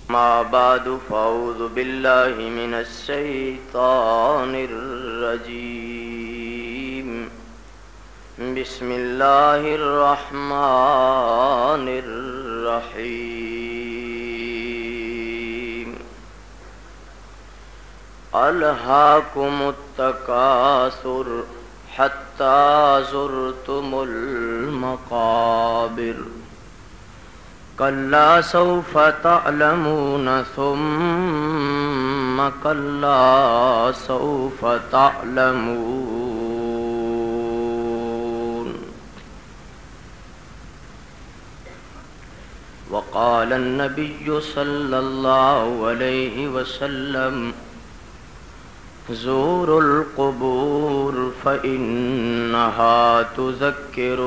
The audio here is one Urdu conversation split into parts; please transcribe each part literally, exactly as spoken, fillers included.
ما بعد فأعوذ بالله من الشيطان الرجيم بسم الله الرحمن الرحيم ألهاكم التكاثر حتى زرتم المقابر كلا سوف تعلمون ثم كلا سوف تعلمون. وقال النبي صلى الله عليه وسلم زوروا القبور فإنها تذكر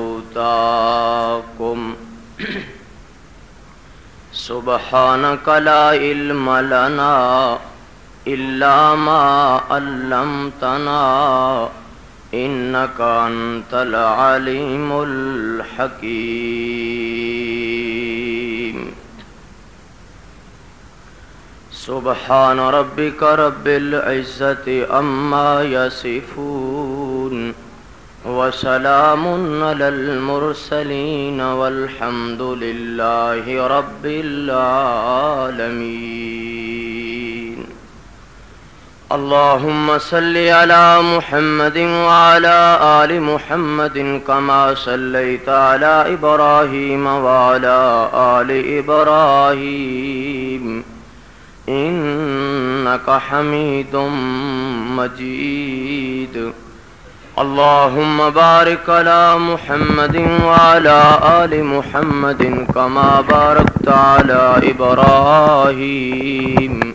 موتاكم. سبحانك لا علم لنا إلا ما علمتنا إنك أنت العليم الحكيم. سبحان ربك رب العزة عما يصفون وسلام على المرسلين والحمد لله رب العالمين. اللهم صل على محمد وعلى آل محمد كما صليت على إبراهيم وعلى آل إبراهيم إنك حميد مجيد. اللهم بارك على محمد وعلى آل محمد كما باركت على إبراهيم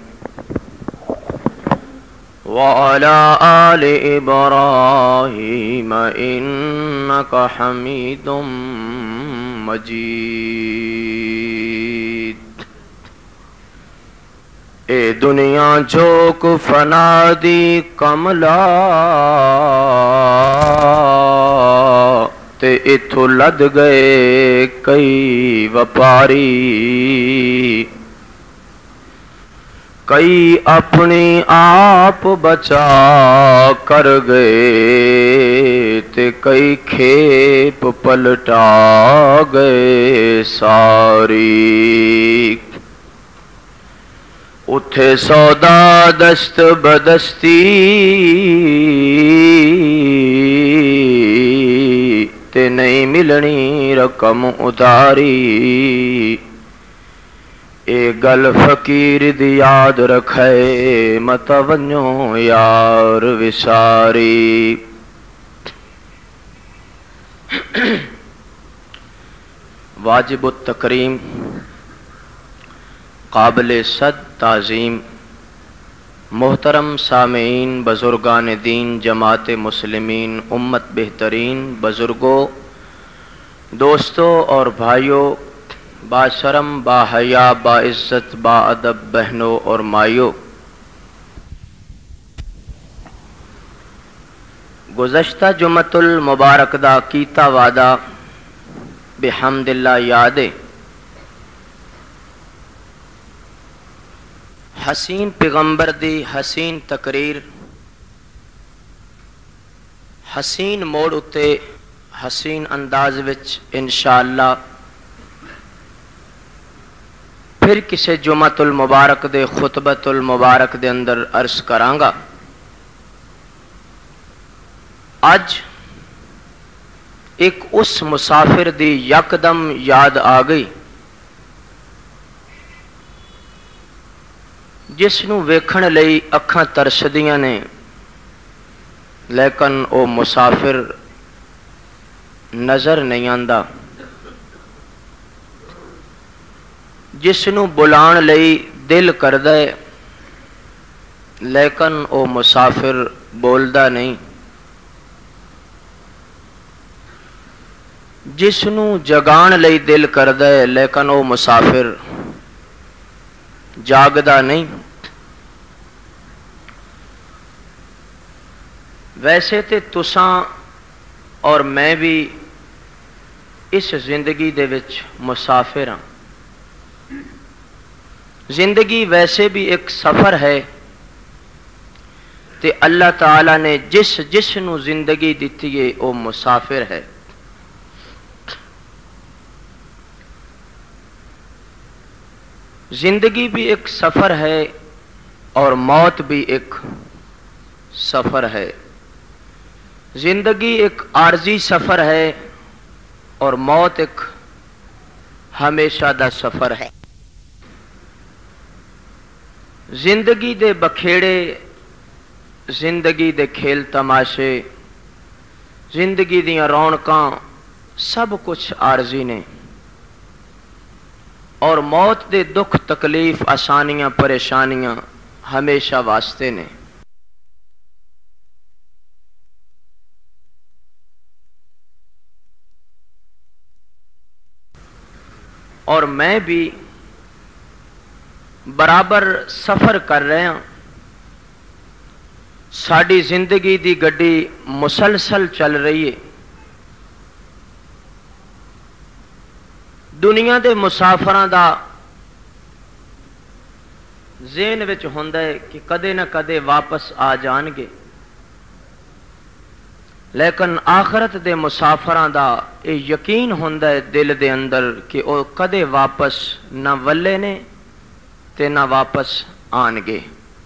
وعلى آل إبراهيم إنك حميد مجيد. اے دنیا جھوک فنا دی کملا تے اتھو لد گئے کئی وپاری، کئی اپنی آپ بچا کر گئے تے کئی کھیپ پلٹا گئے ساری. اتھے سودا دست بدستی تے نہیں ملنی رقم اداری. اے گل فقیر دی یاد رکھے مت ونجو یار وساری. واجب التکریم قابل صد تعظیم محترم سامعین، بزرگان دین، جماعت مسلمین، امت بہترین، بزرگوں، دوستوں اور بھائیوں، باشرم، باحیا، باعزت، باادب بہنوں اور مائیوں، گزشتہ جمعۃ المبارک دا کیتا وعدہ بحمد اللہ یادے حسین پیغمبر دی حسین تقریر، حسین موڑ اتے حسین انداز وچ انشاءاللہ پھر کسے جمعۃ المبارک دے خطبۃ المبارک دے اندر عرض کرانگا. اج ایک اس مسافر دی یکدم یاد آ گئی جس نو ویکھن لئی اکھاں ترسدیاں نے، لیکن او مسافر نظر نہیں آندا. جس نو بلان لئی دل کردا ہے لیکن او مسافر بولدا نہیں. جس نو جگان لئی دل کردا ہے لیکن او مسافر جاگدا نہیں. ویسے تے تساں اور میں بھی اس زندگی دے وچ مسافر ہاں. زندگی ویسے بھی ایک سفر ہے تے اللہ تعالی نے جس جس نو زندگی دیتی ہے وہ مسافر ہے. زندگی بھی ایک سفر ہے اور موت بھی ایک سفر ہے. زندگی ایک عارضی سفر ہے اور موت ایک ہمیشہ دا سفر ہے. زندگی دے بکھیڑے، زندگی دے کھیل تماشے، زندگی دیاں رونقاں سب کچھ عارضی نے، اور موت دے دکھ تکلیف آسانیاں پریشانیاں ہمیشہ واسطے نے. اور میں بھی برابر سفر کر رہا ہوں. ساری زندگی دی گڈی مسلسل چل رہی ہے. دنیا دے مسافراں دا ذہن وچ ہوندا ہے کہ کدے نہ کدے واپس آ جان گے، لیکن آخرت دے مسافراں دا یہ یقین ہوندا ہے دل دے اندر کہ وہ کدے واپس نہ ولے نے تے نہ واپس آن گے.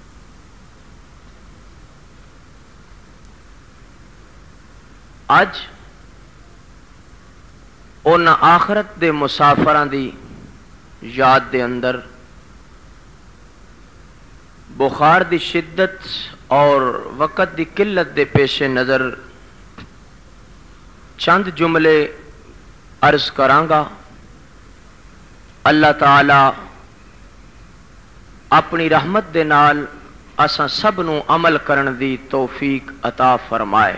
اج ان آخرت دے مسافراں دی یاد دے اندر بخار دی شدت اور وقت دی قلت دے پیش نظر چند جملے عرض کرانگا. اللہ تعالی اپنی رحمت دے نال اساں سب نو عمل کرن دی توفیق عطا فرمائے.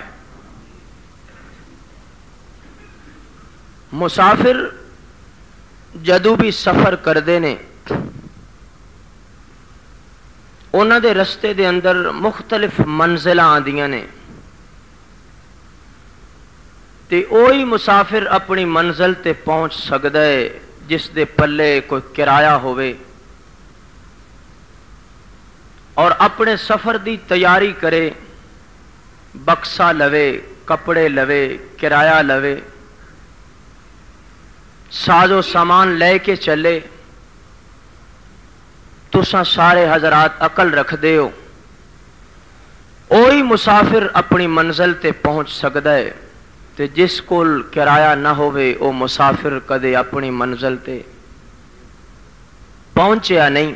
مسافر جدو بھی سفر کردے نے انہاں دے رستے دے اندر مختلف منزلاں آندیاں نے، تے اوہی مسافر اپنی منزل تے پہنچ سکدا ہے جس دے پلے کوئی کرایہ ہوئے اور اپنے سفر دی تیاری کرے، بکسا لوے، کپڑے لوے، کرایہ لوے، ساز و سامان لے کے چلے. تساں سارے حضرات عقل رکھ دے ہو اوہی مسافر اپنی منزل تے پہنچ سکدا ہے، تے جس کول کرایہ نہ ہوئے او مسافر کدے اپنی منزل تے پہنچیا نہیں.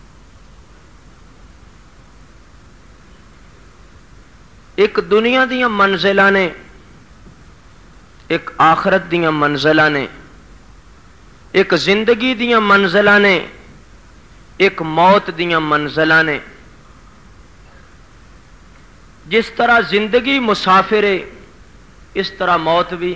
ایک دنیا دیاں منزلاں نے، ایک آخرت دیاں منزلاں نے، ایک زندگی دیاں منزلاں نے، ایک موت دیاں منزلاں نے. جس طرح زندگی مسافر ہے اس طرح موت بھی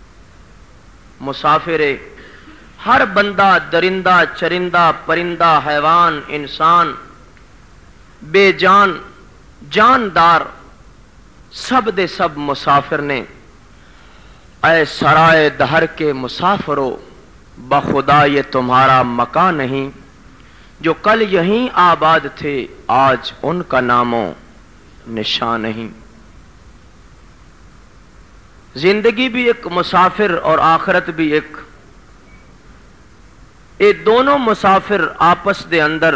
مسافر ہے. ہر بندہ، درندہ، چرندہ، پرندہ، حیوان، انسان، بے جان، جاندار، سب دے سب مسافر نے. اے سرائے دہر کے مسافرو، بخدا یہ تمہارا مکان نہیں، جو کل یہیں آباد تھے آج ان کا نامو نشان نہیں. زندگی بھی ایک مسافر اور آخرت بھی ایک. یہ دونوں مسافر آپس دے اندر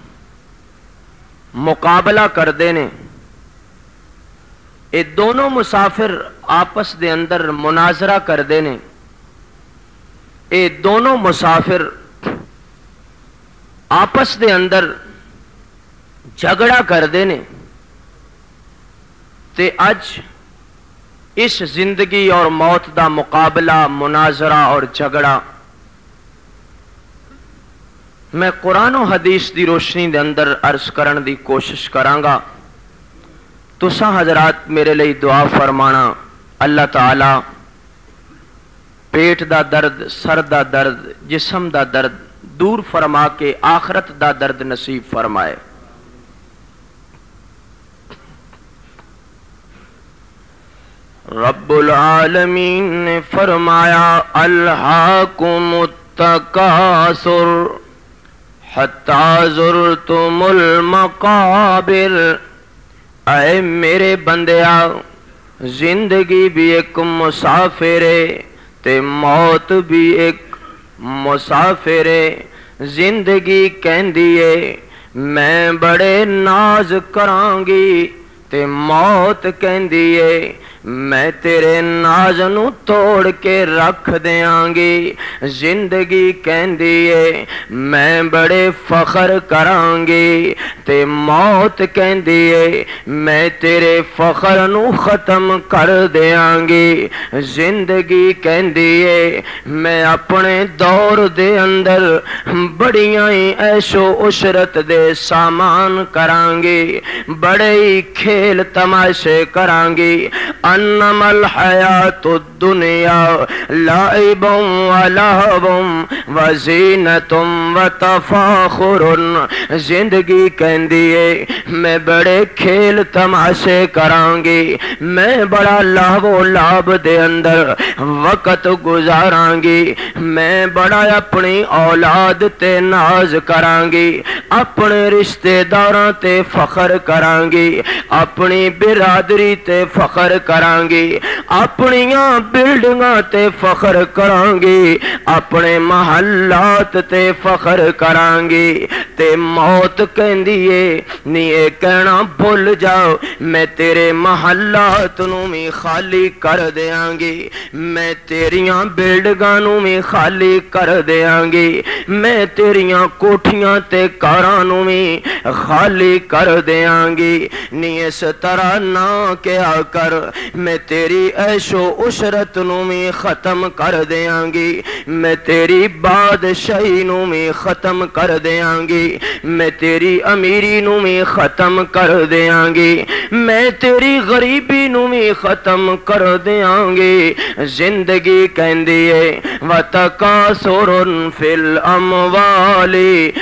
مقابلہ کردے نے. یہ دونوں مسافر آپس دے اندر مناظرہ کردے نے. یہ دونوں مسافر آپس دے اندر جھگڑا کردے نے. تے اج اس زندگی اور موت دا مقابلہ، مناظرہ اور جھگڑا میں قرآن و حدیث دی روشنی دے اندر عرض کرن دی کوشش کرانگا. تساں حضرات میرے لئی دعا فرمانا، اللہ تعالی پیٹ دا درد، سر دا درد، جسم دا درد دور فرما کے آخرت دا درد نصیب فرمائے. رب العالمین نے فرمایا الہاکم التکاثر حتی زرتم المقابر، اے میرے بندیا زندگی بھی ایک مسافر ہے تے موت بھی ایک مسافر ہے۔ زندگی کہندی ہے میں بڑے ناز کران گی تے موت کہندی ہے میں تیرے ناز نو توڑ کے رکھ دیاں گی۔ زندگی کہندی ہے میں بڑے فخر کران گی تے موت کہندی ہے میں تیرے فخر نو ختم کر دیاں گی۔ زندگی کہندی ہے میں اپنے دور دے اندر بڑیاں ہی عیش و عشرت دے سامان کران گی، بڑے ہی کھیل تماشے کران گی۔ انما الحیات الدنیا لعب و لہو و زینت و تفاخر۔ زندگی کہندی ہے میں بڑے کھیل تماشے کران گی، میں بڑا لہو و لعب دے اندر وقت گزاران گی، میں بڑا اپنی اولاد تے ناز کران گی، اپنے رشتہ داراں تے فخر کران گی، اپنی برادری تے فخر کران گی، اپنیاں بلڈنگاں تے فخر کران گی، اپنے محلات تے فخر کران گی۔ تے موت کہندی ہے نہیں اے کہنا بھول جاؤ میں تیرے محلات نو بھی خالی کر دیاں گی، میں تیریاں بلڈنگاں نو بھی خالی کر دیاں گی، میں تیریاں کوٹھیاں تے کاراں نو بھی خالی کر دیاں گی۔ نہیں اس طرح نہ کیا کر میں تیری عیش و عشرت نو بھی ختم کر دیاں گی، میں تیری بادشاہی نو بھی ختم کر دیاں گی، میں تیری امیری نو بھی ختم کر دیاں گی، میں تیری غریبی نو بھی ختم کر دیاں گی۔ زندگی کہندی ہے وَتَكَاثُرٌ فِي الْأَمْوَالِ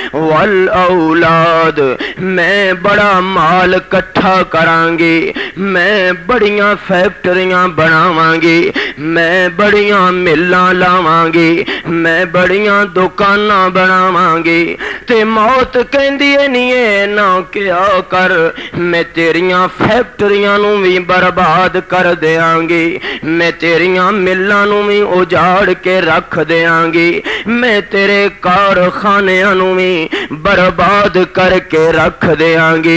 وَالْأَوْلَادِ، میں بڑا مال کٹھا کران گی، میں بڑیاں فیکٹریاں بناواں گی، میں بڑیاں ملاں لاواں گی، میں بڑیاں دکاناں بناواں گی۔ تے موت کہندی ہے نہیں ہے نہ کیا کر میں تیریاں فیکٹریاں نو بھی برباد کر دیاں گی، میں تیریاں ملاں نو بھی اجاڑ کے رکھ دیاں گی، میں تیرے کارخانیاں نو بھی برباد کر کے رکھ دیاں گی۔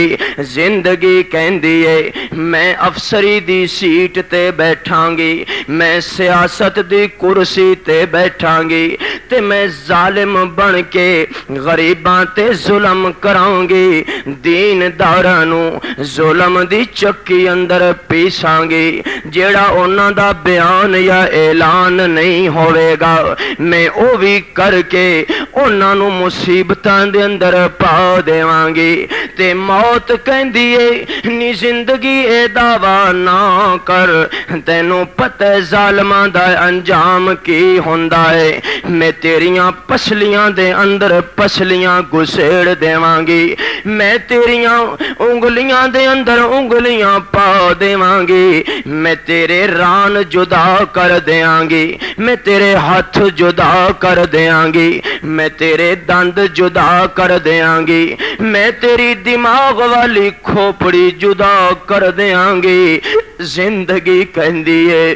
زندگی کہندی ہے میں افسری دی سیٹ تے بیٹھاں گی، میں سیاست دی کرسی تے بیٹھاں گی، تے میں ظالم بن کے غریباں تے ظلم کراں گی، دین داراں نو ظلم دی چکی اندر پیساں گی، جیڑا انہاں دا بیان یا اعلان نہیں ہوئے گا میں او بھی کر کے انہاں نو مصیبتاں دے اندر پا دیواں گی۔ تے موت کہندی ہے نی زندگی اے دعویٰ نہ کر تینوں پتہ ظالماں دا انجام کی ہوندا ہے، میں تیریاں پسلیاں دے اندر پسلیاں گسیڑ دیواں گی، میں تیریاں انگلیاں دے اندر انگلیاں پا دیواں گی، میں تیرے ران جدا کر دیاں گی، میں تیرے ہاتھ جدا کر دیاں گی، میں تیرے دند جدا کر دیاں گی، میں تیری دماغ والی کھوپڑی جدا کر دیاں گی۔ زندگی کہندی ہے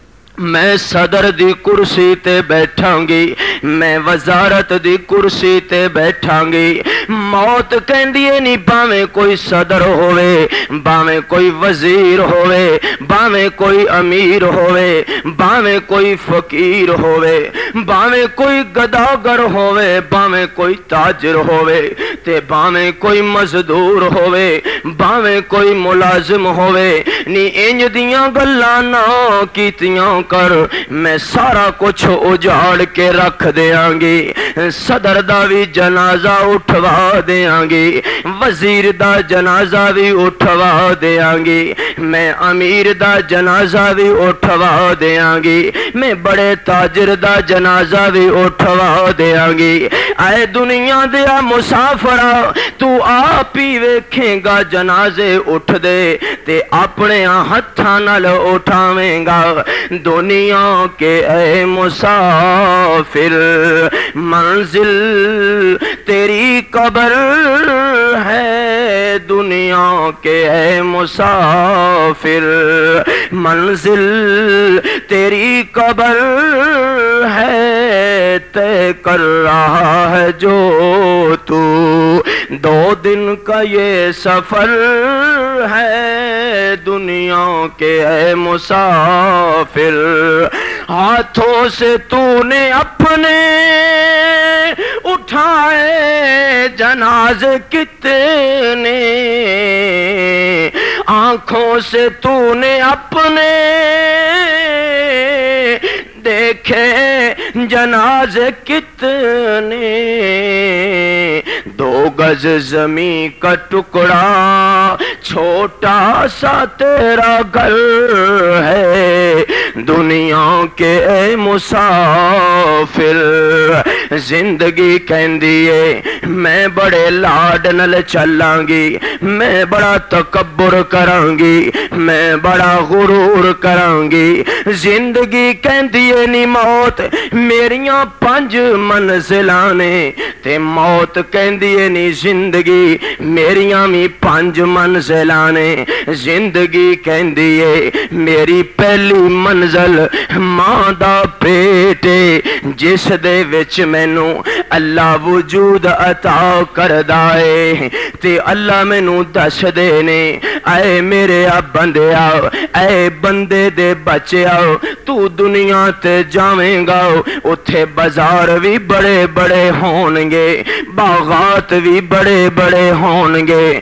میں صدر دی کرسی تے بیٹھاں گی، میں وزارت دی کرسی تے بیٹھاں گی۔ موت کہندی ہے نہیں باویں کوئی صدر ہوئے، باویں کوئی وزیر ہوئے، باویں کوئی امیر ہوئے، باویں کوئی فقیر ہوئے، باویں کوئی گداگر ہوئے، باویں کوئی تاجر ہوئے، تے باویں کوئی مزدور ہوئے، باویں کوئی ملازم ہوئے، نی انج دیاں گلاں نہ کیتیاں کر میں سارا کچھ اجاڑ کے رکھ دیاں گی، صدر دا بھی جنازہ اٹھوا دیاں گی، وزیر دا جنازہ بھی اٹھوا دیاں گی، میں امیر دا جنازہ بھی اٹھوا دیاں گی، میں بڑے تاجر دا جنازہ بھی اٹھوا دیاں گی، اے دنیا دیا مسافرا تو آپ ہی ویکھیں گا جنازے اٹھ دے تے اپنے ہتھاں نال اٹھاویں گا دنیا کے اے مسافر منزل تیری قبر ہے دنیا کے اے مسافر منزل تیری قبر ہے طے کر رہا ہے جو تو دو دن کا یہ سفر ہے دنیا کے اے مسافر ہاتھوں سے تو نے اپنے اٹھائے جنازے کتنے آنکھوں سے تو نے اپنے دیکھے جنازے کتنے دو گز زمین کا ٹکڑا چھوٹا سا تیرا گھر ہے دنیا کے اے مسافر زندگی کہندی ہے میں بڑے لاڈ نل چلاں گی میں بڑا تکبر کراں گی میں بڑا غرور کراں گی زندگی کہندی ہے نی موت میریاں پنج منزلاں نے تے موت کہندی ہے نی زندگی میریاں بھی پنج منزلاں نے زندگی کہندی ہے میری پہلی منزل ماں دا پیٹ جس دے وچ مینوں اللہ وجود عطا کردا ہے تے اللہ مینوں دس دے نے اے میرے بندیا اے بندے دے بچیا تو دنیا تے جاویں گا اتھے بازار بھی بڑے بڑے ہون گے باغات بھی بڑے بڑے ہون گے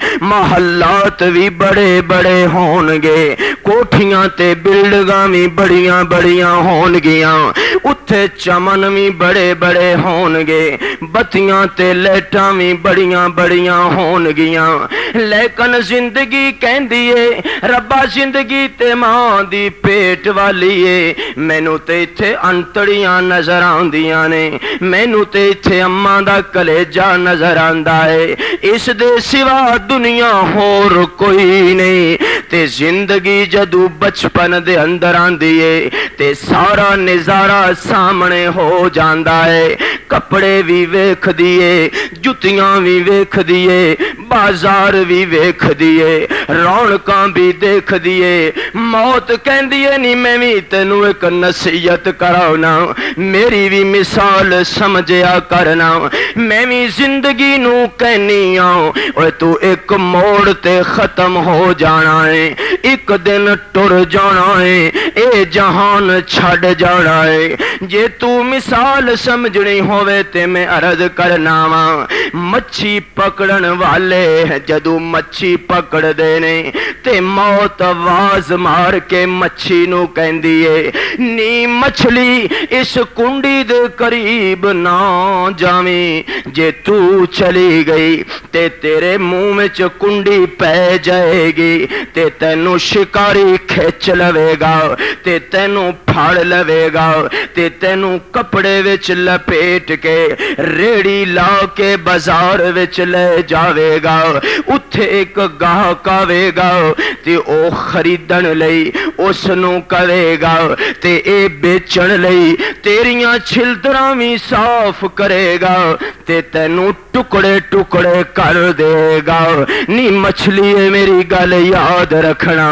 محلات بھی بڑے بڑے ہون گے کوٹھیاں تے بلڈنگاں بھی بڑیاں بڑیاں ہون گیاں اتھے چمن بھی بڑے بڑے ہون گے بتیاں تے لیٹاں بھی بڑیاں بڑیاں ہون گیاں لیکن زندگی کہندی ہے ربا زندگی تے ماں دی پیٹ والی ہے مینوں تے ایتھے انتڑیاں نظر آندیاں نے مینوں تے ایتھے اماں دا کلیجہ نظر آندا ہے اس دے سوا دنیا ہور کوئی نہیں تے زندگی جدو بچپن دے اندر آندی ہے تے سارا نظارہ سامنے ہو جاندا ہے کپڑے بھی ویکھ دیے جتیاں بھی ویکھ دیے بازار بھی ویکھ دیے رونقاں بھی دیکھ دیے موت کہندی ہے نہیں میں بھی تینوں ایک نصیحت کراونا میری بھی مثال سمجھیا کرنا میں بھی زندگی نو کہنی آؤں اور تو ایک موڑ تے ختم ہو جانا ہے ایک دن ٹر جانا ہے اے جہان چھڑ جانا ہے جے تو مثال سمجھنی ہوئے تے میں عرض کرنا وا مچھی پکڑن والے جدو مچھی پکڑ دینے تے موت آواز مار کے مچھی نو کہندی ہے نی مچھلی اس کنڈی دے قریب نہ جاویں جے تو چلی گئی تے تیرے منہ میں چ کنڈی پہ جائے گی تے تینوں شکاری کھچ لوے گا تے تینوں پھاڑ لوے گا تے تینوں کپڑے وچ لپیٹ کے ریڑی لا کے بازار وچ لے جاوے گا اتھے ایک گاہک آوے گا تے او خریدن لئی اس نو کہے گا تے اے بیچن لئی تیریاں چھلتراں بھی صاف کرے گا تے تینوں ٹکڑے ٹکڑے کر دے گا نی مچھلیے میری گل یاد رکھنا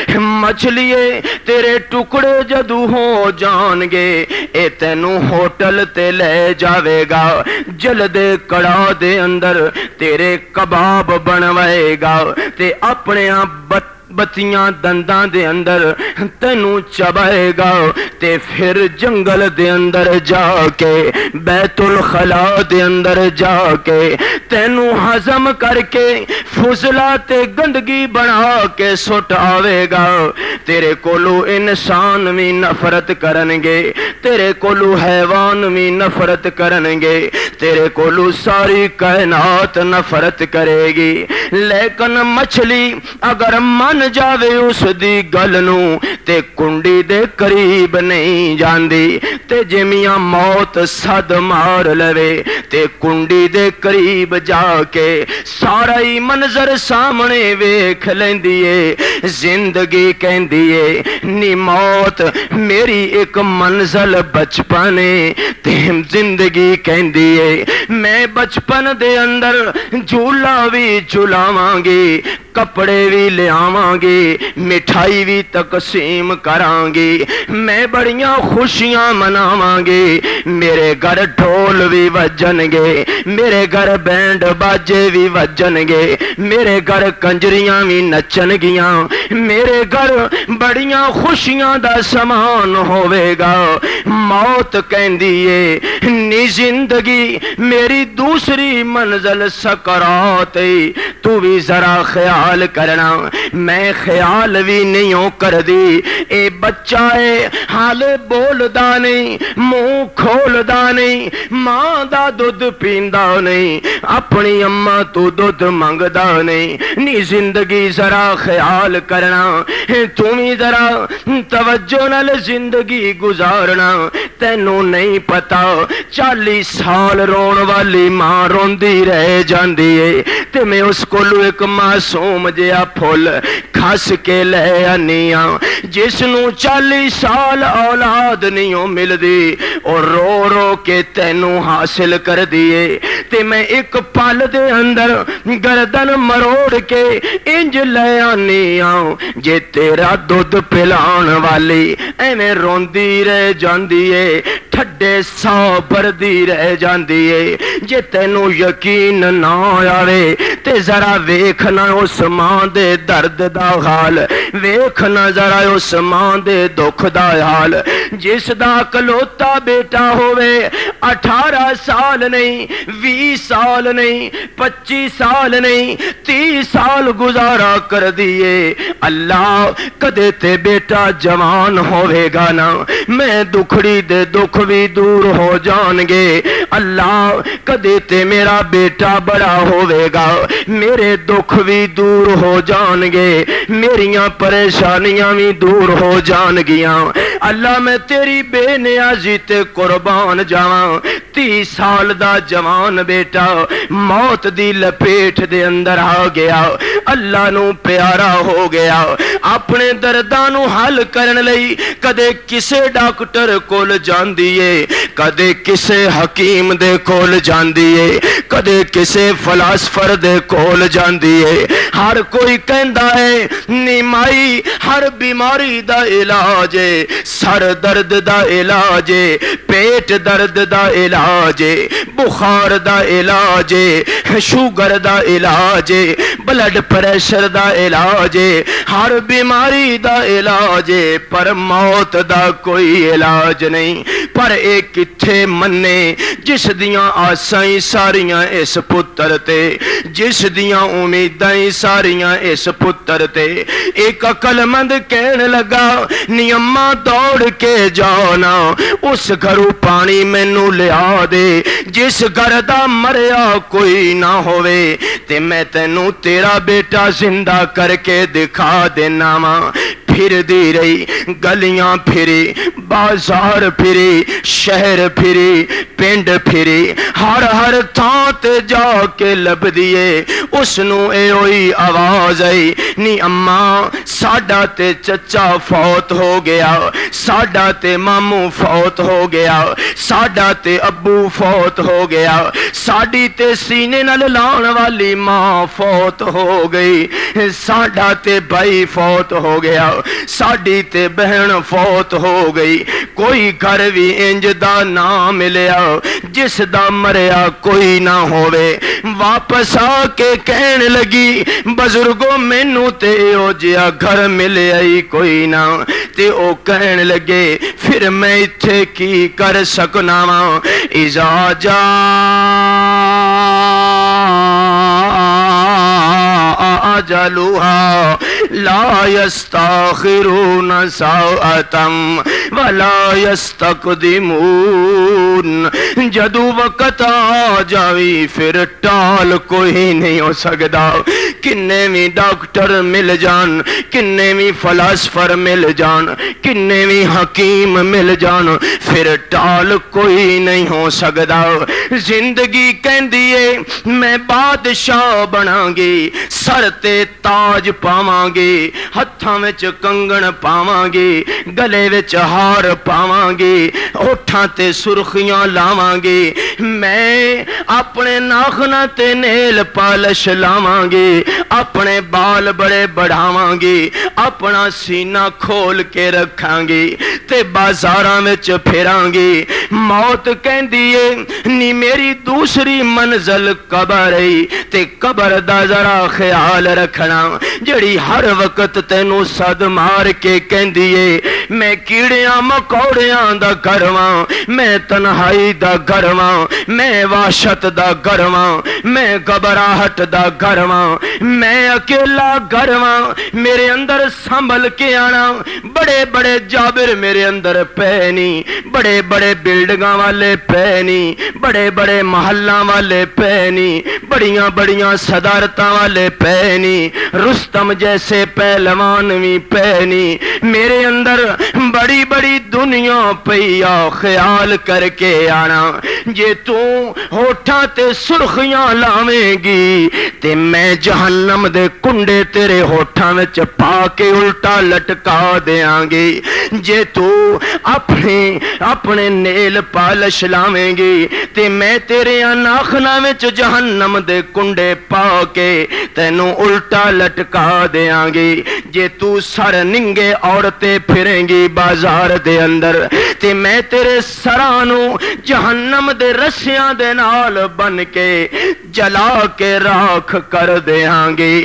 مچھلیے تیرے ٹکڑے جدو ہو جان گے اے تینوں ہوٹل تے لے جاوے گا جلدے کڑا دے اندر تیرے کباب بنوائے گا تے اپنے بت بتیاں دنداں دے اندر تینوں چبائے گا تے پھر جنگل دے اندر جا کے بیت الخلا دے اندر جا کے تینوں ہضم کر کے فضلہ تے گندگی بنا کے سٹ آوے گا تیرے کولو انسان بھی نفرت کرنگے تیرے کولو حیوان بھی نفرت کرنگے تیرے کولو ساری کائنات نفرت کرے گی لیکن مچھلی اگر من من جاوے اس دی گل نو تے کنڈی دے قریب نہیں جاندی تے جے میاں موت صد مار لوے تے کنڈی دے قریب جا کے سارا ہی منظر سامنے ویکھ لیندی ہے زندگی کہندی ہے نی موت میری ایک منزل بچپنے تے زندگی کہندی ہے میں بچپن دے اندر جھولا بھی جھلاواں گی کپڑے بھی لے آواں گی مٹھائی بھی تقسیم کراں گی میں بڑیاں خوشیاں مناواں گی میرے گھر ڈھول بھی وجن گے میرے گھر بینڈ باجے بھی وجن گے میرے گھر کنجریاں بھی نچن گیاں میرے گھر بڑیاں خوشیاں دا سامان ہوئے گا موت کہندی ہے نی زندگی میری دوسری منزل سکرات تو بھی ذرا خیال کرنا میں خیال بھی نہیں ہوں کر دی اے بچہ ہے حال بولدا نہیں منہ کھولدا نہیں ماں دا دودھ پیندا نہیں اپنی اماں تو دودھ منگدا نہیں نی زندگی ذرا خیال کرنا تم ہی ذرا توجہ نال زندگی گزارنا تینوں نہیں پتا چالیس سال رون والی ماں روندی رہ جاندی ہے تے میں اس کو ایک معصوم جیا پھول کھس کے لے آنی ہاں جس نو چالیس سال اولاد نہیں ہو مل دی اور رو رو کے تینوں حاصل کر دیے تے میں ایک پل دے اندر گردن مروڑ کے انج لے آنی ہاں جے تیرا دودھ پلان والی ایویں روندی رہ جاندی ہے ٹھڈے سا بردی رہ جاندی ہے جے تینوں یقین نہ آوے تے ذرا ویکھنا اس ماں دے درد دا حال ویکھنا ذرا اس ماں دے دکھ دا حال جس دا کلوتا بیٹا ہوئے اٹھارہ سال نہیں وی سال نہیں پچیس سال نہیں تیس سال گزارا کر دیے اللہ کدے تے بیٹا جوان ہوئے گا نا میں دکھڑی دے دکھ بھی دور ہو جان گے اللہ کدے تے میرا بیٹا بڑا ہوئے گا میرے دکھ بھی دور ہو جان گے میریاں پریشانیاں بھی دور ہو جان گیاں اللہ میں تیری بے نیازی تے قربان جاواں تیس سال دا جوان بیٹا موت دی لپیٹ دے اندر آ گیا اللہ نو پیارا ہو گیا اپنے دردانو حل کرن لئی کدے کسے ڈاکٹر کول جاندیے کدے کسے حکیم دے کول جاندیے کدے کسے فلاسفر دے کول جاندیے ہر کوئی کہندا ہے نیمائی ہر بیماری دا علاج ہے سر درد دا علاج ہے پیٹ درد دا علاج ہے بخار دا علاج ہے شوگر دا علاج ہے بلڈ پریشر دا علاج ہے ہر بیماری دا علاج ہے پر موت دا کوئی علاج نہیں پر ایک کتھے مننے جس دیاں آسائیں ساریاں اس پتر تے جس دیاں امیدائیں ساریاں اس پتر تے ایک عقل مند کہنے لگا نی اماں دوڑ کے جانا اس گھروں پانی مینوں لیا دے جس گھر دا مریا کوئی نہ ہوئے تے میں تینوں تیرا بیٹا زندہ کر کے دکھا دینا ماں پھر دی رہی گلیاں پھری بازار پھری شہر پھری پنڈ پھری ہر ہر تھان تے جا کے لب دیے اس نو اے ہوئی آواز آئی نی اماں ساڈا تے چچا فوت ہو گیا ساڈا تے ماموں فوت ہو گیا ساڈا تے ابو فوت ہو گیا ساڈی تے سینے نال لان والی ماں فوت ہو گئی ساڈا تے بھائی فوت ہو گیا ساڈی تے بہن فوت ہو گئی کوئی گھر بھی انج دا نہ ملیا جس دا مریا کوئی نہ ہوئے واپس آ کے کہنے لگی بزرگوں مینوں تے او جیا گھر ملیا ہی کوئی نہ تے او کہنے لگے پھر میں اتھے کی کر سکنا وا اذا جا اجلها لا يستاخرون ساعة ولا يستقدمون جدو وقت آ جاوی پھر ٹال کوئی نہیں ہو سکتا کنے بھی ڈاکٹر مل جان، کنے بھی فلاسفر مل جان، کنے بھی حکیم مل جان، پھر ٹال کوئی نہیں ہو سکتا۔ زندگی کہندی ہے میں بادشاہ بنا گی، سر تے تاج پاواں گی، ہتھاں وچ کنگن پاواں گی، گلے وچ ہار پاواں گی، ہوٹھاں تے سرخیاں لاواں گی، میں اپنے ناخناں تے نیل پالش لاواں گی، اپنے بال بڑے بڑھاواں گی، اپنا سینہ کھول کے رکھاں گی تے بازاراں وچ پھراں گی۔ موت کہندی ہے نی میری دوسری منزل قبر ہے تے قبر دا ذرا خیال رکھنا، جڑی ہر وقت تینوں صد مار کے کہندی ہے میں کیڑیاں مکوڑیاں دا گھرواں، میں تنہائی دا گھرواں، میں وحشت دا گھرواں، میں گھبراہٹ دا گھرواں، میں اکیلا گھرواں، میرے اندر سنبھل کے آنا۔ بڑے بڑے جابر میرے اندر پے نہیں، بڑے بڑے بلڈنگاں والے پے نہیں، بڑے بڑے محلاں والے پے نہیں، بڑیاں بڑیاں صدارتاں والے پے نہیں، رستم جیسے پہلوان بھی پے نہیں، میرے اندر بڑی بڑی دنیا پیا، خیال کر کے آنا جے تو ہوٹھاں تے سرخیاں لاویں گی تے میں جہنم دے کنڈے تیرے ہوٹھاں وچ پا کے الٹا لٹکا دیاں گی، جے تو اپنے اپنے نیل پالش لاویں گی تے میں تیرے ناخناں وچ جہنم دے کنڈے پا کے تینوں الٹا لٹکا دیاں گی، جے تو سر ننگے عورتیں پھریں گی بازار دے اندر تے میں تیرے سرانوں جہنم دے رسیاں دے نال بن کے جلا کے راکھ کر دیاں گی۔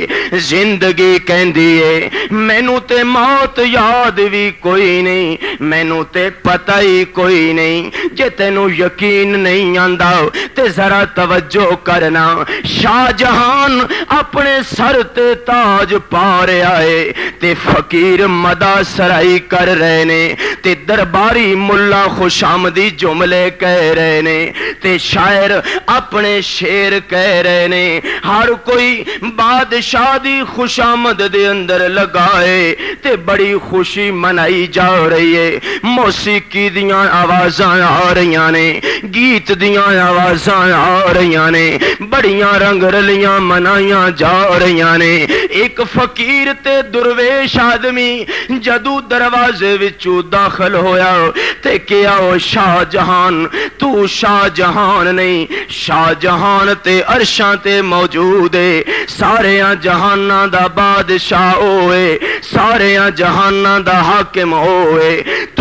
زندگی کہندی ہے مینوں تے موت یاد بھی کوئی نہیں، مینوں تے پتہ ہی کوئی نہیں، جے تینوں یقین نہیں آندا تے ذرا توجہ کرنا، شاہ جہان اپنے سر تے تاج پا رہا ہے تے فقیر مدا سرائی کر رہے نے تے درباری ملا خوش آمدی جملے کہہ رہے نے تے شاعر اپنے شعر کہہ رہے نے، ہر کوئی بادشاہ دی خوش آمد دے اندر لگائے تے بڑی خوشی منائی جا رہی ہے، موسیقی دیاں آوازاں آ رہیاں نے، گیت دیاں آوازاں آ رہیاں نے، بڑیاں رنگ رلیاں منائیاں جا رہیاں نے۔ ایک فقیر تے درویش آدمی جدو دروازے وچوں داخل ہویا تے کیا او شاہ جہان، تو شاہ جہان نہیں، شاہ جہان تے عرشاں تے موجود ہے، سارے جہاناں دا بادشاہ ہوئے، سارے جہاناں دا حاکم ہوئے، تو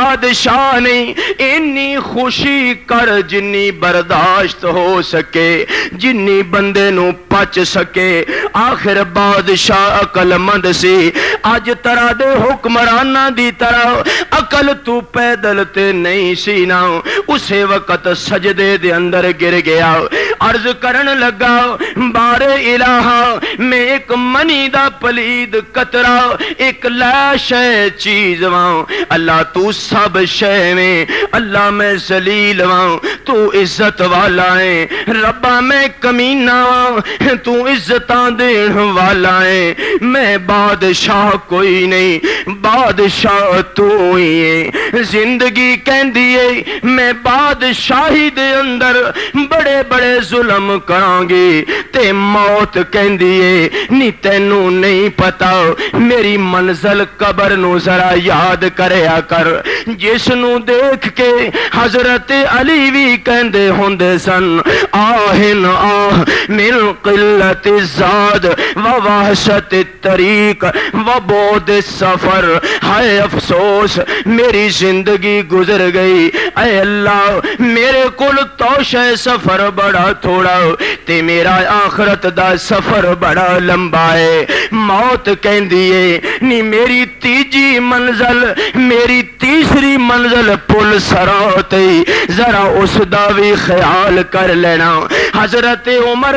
بادشاہ نہیں، انی خوشی کر جنی برداشت ہو سکے، جنی بندے نو پچ سکے۔ آخر بادشاہ عقل مند سی، اج طرح دے حکمرانہ دی طرح عقل تو پیدل تے نہیں سی نا، اسے وقت سجدے دے اندر گر گیا، عرض کرن لگا بار الہ میں ایک منی دا پلید قطرہ، ایک لاش ہے چیز واں، اللہ تو سب شے میں، اللہ میں ذلیل واں، تو عزت والا ہے، ربا میں کمینہ واں، تو عزتاں دین والا ہے، میں بادشاہ کوئی نہیں، بادشاہ تو ہی ہے۔ زندگی کہندی ہے میں بادشاہی دے اندر بڑے بڑے ظلم کراں گی تے موت کہندی ہے نی تینوں نہیں پتا، میری منزل قبر نو ذرا یاد کریا کر، جس نو دیکھ کے حضرت علی بھی کہندے ہوندے سن آہن آہ من قلت الزاد و وحشت الطریق و بعد السفر، ہائے افسوس میری زندگی گزر گئی، اے اللہ میرے کل توشہ سفر بڑا تھوڑا تے میرا آخرت دا سفر بڑا لمبا ہے۔ موت کہندی ہے نی میری تیجی منزل، میری تیسری منزل پل سراتے، ذرا اس دا بھی خیال کر لینا۔ حضرت عمر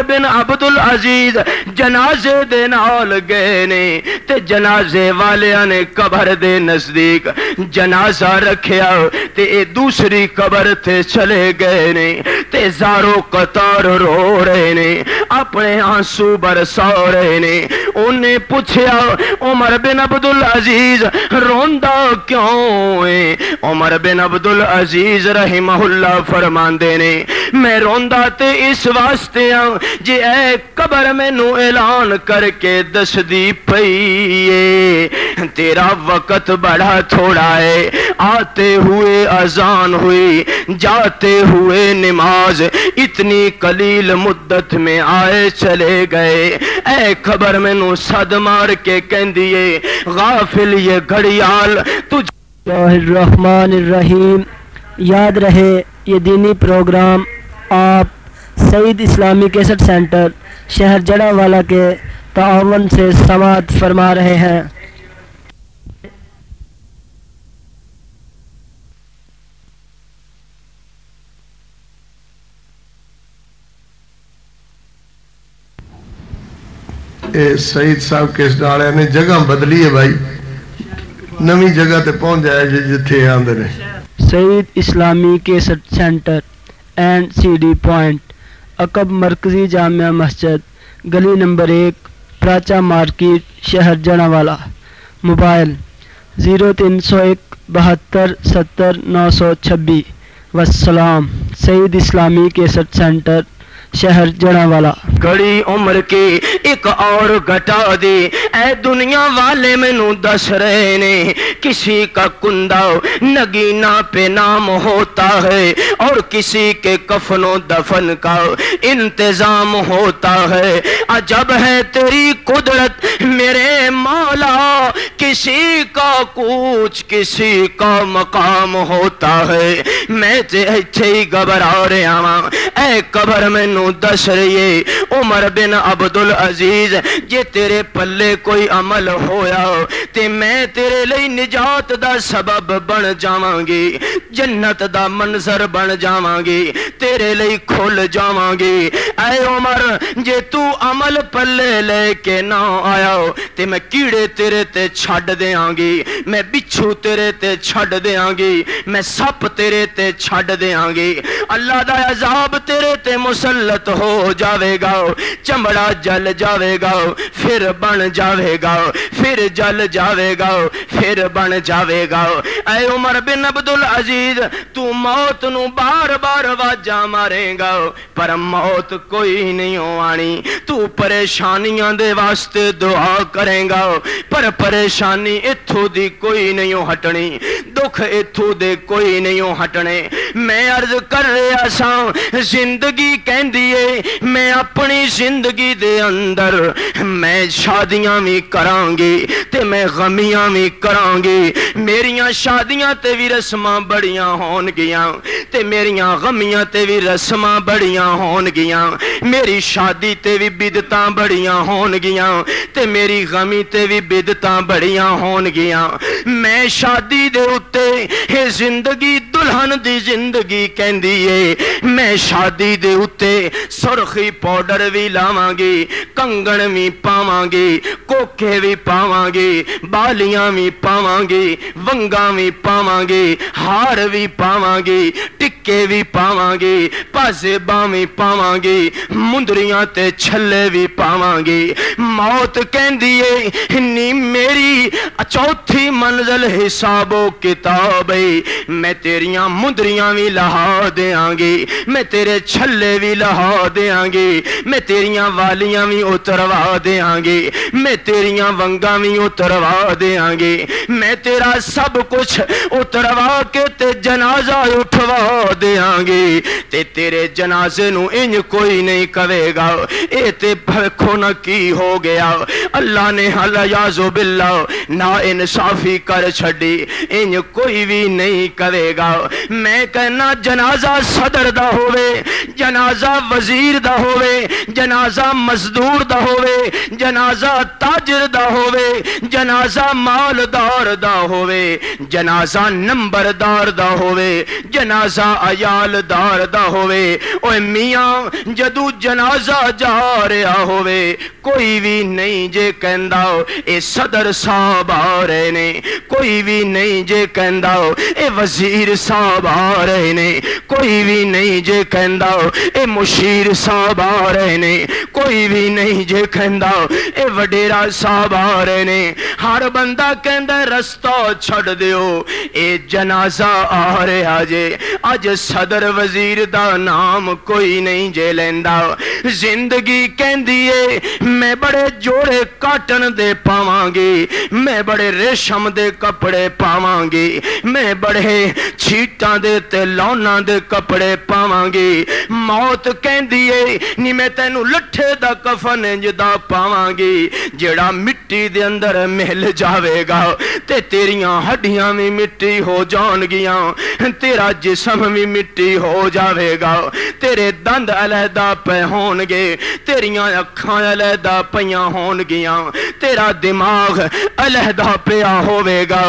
عمر بن عبدل عزیز جنازے دے نال گئے نے تے جنازے والیاں نے قبر دے نزدیک جنازہ رکھیا تے اے دوسری قبر تے چلے گئے نے تے زارو قطار رو رہے نے اپنے آنسو برسا رہے نے. انہیں پوچھیا عمر بن عبدالعزیز روندا کیوں ہے؟ عمر بن عبدالعزیز رحمہ اللہ فرماندے نے میں روندا تے اس واسطے ہاں جے اے قبر مینوں اعلان کر کے دس دی پئی ہے تیرا وقت بڑا تھوڑا ہے، آتے ہوئے اذان ہوئی جاتے ہوئے نماز اتنی قلیل مدت میں آئے چلے گئے. اے خبر میں نو صد مار کے کہندیے غافل یہ گھڑیال تجھ. اللہ الرحمن الرحیم. یاد رہے یہ دینی پروگرام آپ سعید اسلامی کیسٹ سینٹر شہر جڑا والا کے تعاون سے سماعت فرما رہے ہیں. اے سعید صاحب کس ڈالے نے جگہ بدلی ہے بھائی، نمی جگہ تے پہنچ جائے جی جتھے آندے نے. Saeed Islami cassette centre and C D point عقب مرکزی جامعہ مسجد گلی نمبر ایک پراچا مارکیٹ شہر جڑا والا. موبائل زیرو تین سو ایک بہتر ستر نو سو چھبیس. والسلام. سعید اسلامی کیسٹ سینٹر شہر جڑا والا. گھڑی عمر کی ایک اور گھٹا دی اے دنیا والے مینوں دس رہے نے کسی کا کندہ نگینہ پہ نام ہوتا ہے اور کسی کے کفن و دفن کا انتظام ہوتا ہے. عجب ہے تیری قدرت میرے مولا، کسی کا کوچ کسی کا مقام ہوتا ہے. میں تے ایتھے ہی گھبرا رہا ہاں. اے قبر مینوں دس رہیے عمر بن عبدالعزیز جے تیرے پلے کوئی عمل ہویا تے میں تیرے لئی نجات دا سبب بن جاواں گی، جنت دا منظر بن جاواں گی، تیرے لئی کھل جاواں گی. اے عمر جے تو عمل پلے لے کے نہ آیا تے میں کیڑے تیرے تے چھڈ دیاں گی، میں بچھو تیرے تے چھڈ دیاں گی، میں سپ تیرے تے چھڈ دیاں گی. اللہ دا عذاب تیرے تے مسلط ہو جاوے گا، چمڑا جل جاوے گا پھر بن جاوے گا، پھر جل جاوے گا پھر بن جاوے گا. اے عمر بن عبدالعزیز تو موت نو بار بار واجاں مارے گا پر موت کوئی نہیں آنی. تو پریشانیاں دے واسطے دعا کرے گا پر پریشانی اتھو دی کوئی نہیں ہٹنی، دکھ اتھو دے کوئی نہیں ہٹنے. میں عرض کر رہا ساں زندگی کہندی میں اپنی زندگی دے اندر میں شادیاں بھی کران گی تے میں غمیاں بھی کران گی. میریاں شادیاں تے بھی رسماں بڑیاں ہون گیاں تے میریاں غمیاں تے بھی رسماں بڑیاں ہون گیاں. میری شادی تے بھی بدعتاں بڑیاں ہون گیاں تے میری غمی تے بھی بدعتاں بڑیاں ہون گیاں. میں شادی دے اتے اے زندگی دلہن دی زندگی کہندی اے. میں شادی دے اتے سرخی پاؤڈر بھی لاواں گی، کنگن بھی پاواں گی، کوکے بھی پاواں گی، بالیاں بھی پاواں گی، ونگاں بھی پاواں گی، ہار بھی پاواں گی، ٹکے بھی پاواں گی، پازیباں بھی پاواں گی، مندریاں تے چھلے بھی پاواں گی. موت کہندی اے نی میری چوتھی منزل حساب و کتاب ہے. میں تیریاں مندریاں بھی لہا دیاں گی، میں تیرے چھلے بھی لہا دیاں گی، میں تیریاں والیاں بھی اتروا دیاں گی، میں تیریاں ونگاں بھی اتروا دیاں گی. میں تیرا سب کچھ اتروا کے تے جنازہ اٹھوا دیاں گی تے تیرے جنازے نو انج کوئی نہیں کہے گا اے تے بھکھو نہ کی ہو گیا. اللہ نے الیاذ باللہ نا انصافی کر چھڈی، انج کوئی بھی نہیں کرے گا۔ میں کہنا جنازہ صدر دا ہوئے، جنازہ وزیر دا ہوئے، جنازہ مزدور دا ہوئے، جنازہ تاجر دا ہوئے، جنازہ مالدار دا ہوئے، جنازہ نمبردار دا ہوئے، جنازہ عیال دار دا ہوئے، اوے میاں جدو جنازہ جا رہا ہوئے کوئی بھی نہیں جے کہندا اے صدر صاحب آ رہے نے، کوئی بھی نہیں جے کہندا اے وزیر صاحب آ رہے نے، کوئی بھی نہیں جے کہندا اے مشیر صاحب آ رہے نے، کوئی بھی نہیں جے کہندا اے وڈیرا صاحب آ رہے نے۔ ہر بندہ کہندا رستہ چھڑ دیو، اے جنازہ آ رہا جے، اج صدر وزیر دا نام کوئی نہیں جے لیندا۔ زندگی کہندیے میں بڑے جوڑے کاٹن دے پاواں گی، میں بڑے ریشم دے کپڑے پاواں گی، میں بڑے چھیٹاں دے تے لونا دے کپڑے پاواں گی۔ موت کہندیے نی میں تینوں لٹھے دا کفن جدا پاواں گی جڑا مٹی دے اندر مل جاوے گا تے تیریاں ہڈیاں بھی مٹی ہو جان گیاں، تیرا جسم بھی مٹی ہو جاوے گا، تیرے دند علیحدہ پہ ہون گے، تیریاں اکھاں علیحدہ پیاں ہون گیاں، تیرا دماغ علیحدہ پیا ہوئے گا۔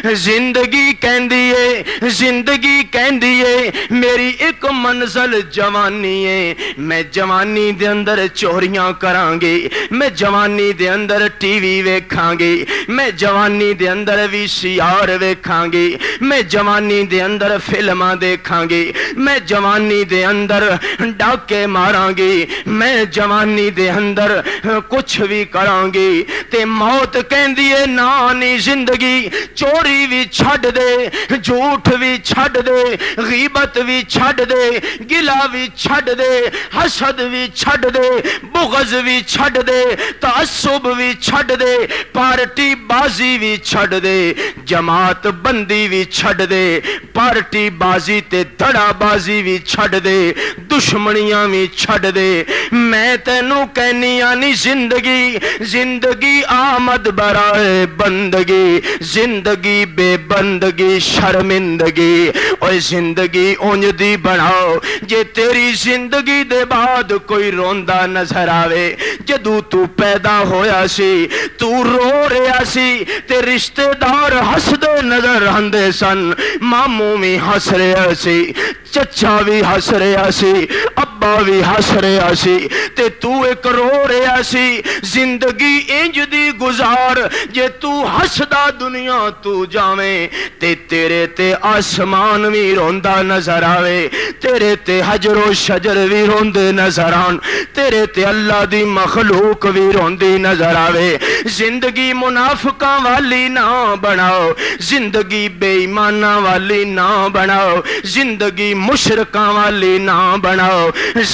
زندگی کہندیے زندگی کہندیے میری ایک منزل جوانی ہے، میں جوانی دے اندر چوریاں کراں گی، میں جوانی دے اندر ٹی وی ویکھاں گی، میں جوانی دے اندر وی سی آر ویکھاں گی، میں جوانی دے اندر فلماں دیکھاں گی، میں جوانی دے اندر ڈاکے ماراں گی، میں جوانی دے اندر کچھ بھی کراں گی۔ تے موت کہندی ہے نانی زندگی چوری بھی چھڈ دے، جھوٹ بھی چھڈ دے، غیبت بھی چھڈ دے، گلا بھی چھڈ دے، حسد بھی چھڈ دے، بغض بھی چھڈ دے، تعصب بھی چھڈ دے، پارٹی بازی بھی چھڈ دے، جماعت بندی بھی چھڈ دے، پارٹی بازی تے دھڑا بازی بھی چھڈ دے، دشمنیاں بھی چھڈ دے۔ میں تینوں کہنی آنی زندگی زندگی آمد برائے بندگی، زندگی بے بندگی شرمندگی، اوے زندگی اونج دی بناؤ جے تیری زندگی دے بعد کوئی روندا نظر آوے۔ جدو تو پیدا ہویا سی تو رو رہا سی تے رشتہ دار ہس دے نظر آندے سن، ماموں بھی ہس رہا سی، چچا بھی ہس رہا سی، ابا بھی ہس رہا سی، تے تو ایک رو رہا سی۔ زندگی انج دی گزار جے تو ہسدا دنیا تو جاویں تے تیرے تے آسمان بھی روندا نظر آوے، تیرے تے حجر و شجر بھی روندے نظر آن، تیرے تے اللہ دی مخلوق بھی روندی نظر آوے۔ زندگی منافقاں والی نہ بناؤ، زندگی بے ایماناں والی نہ بناؤ، زندگی مشرکاں والی نہ بناؤ،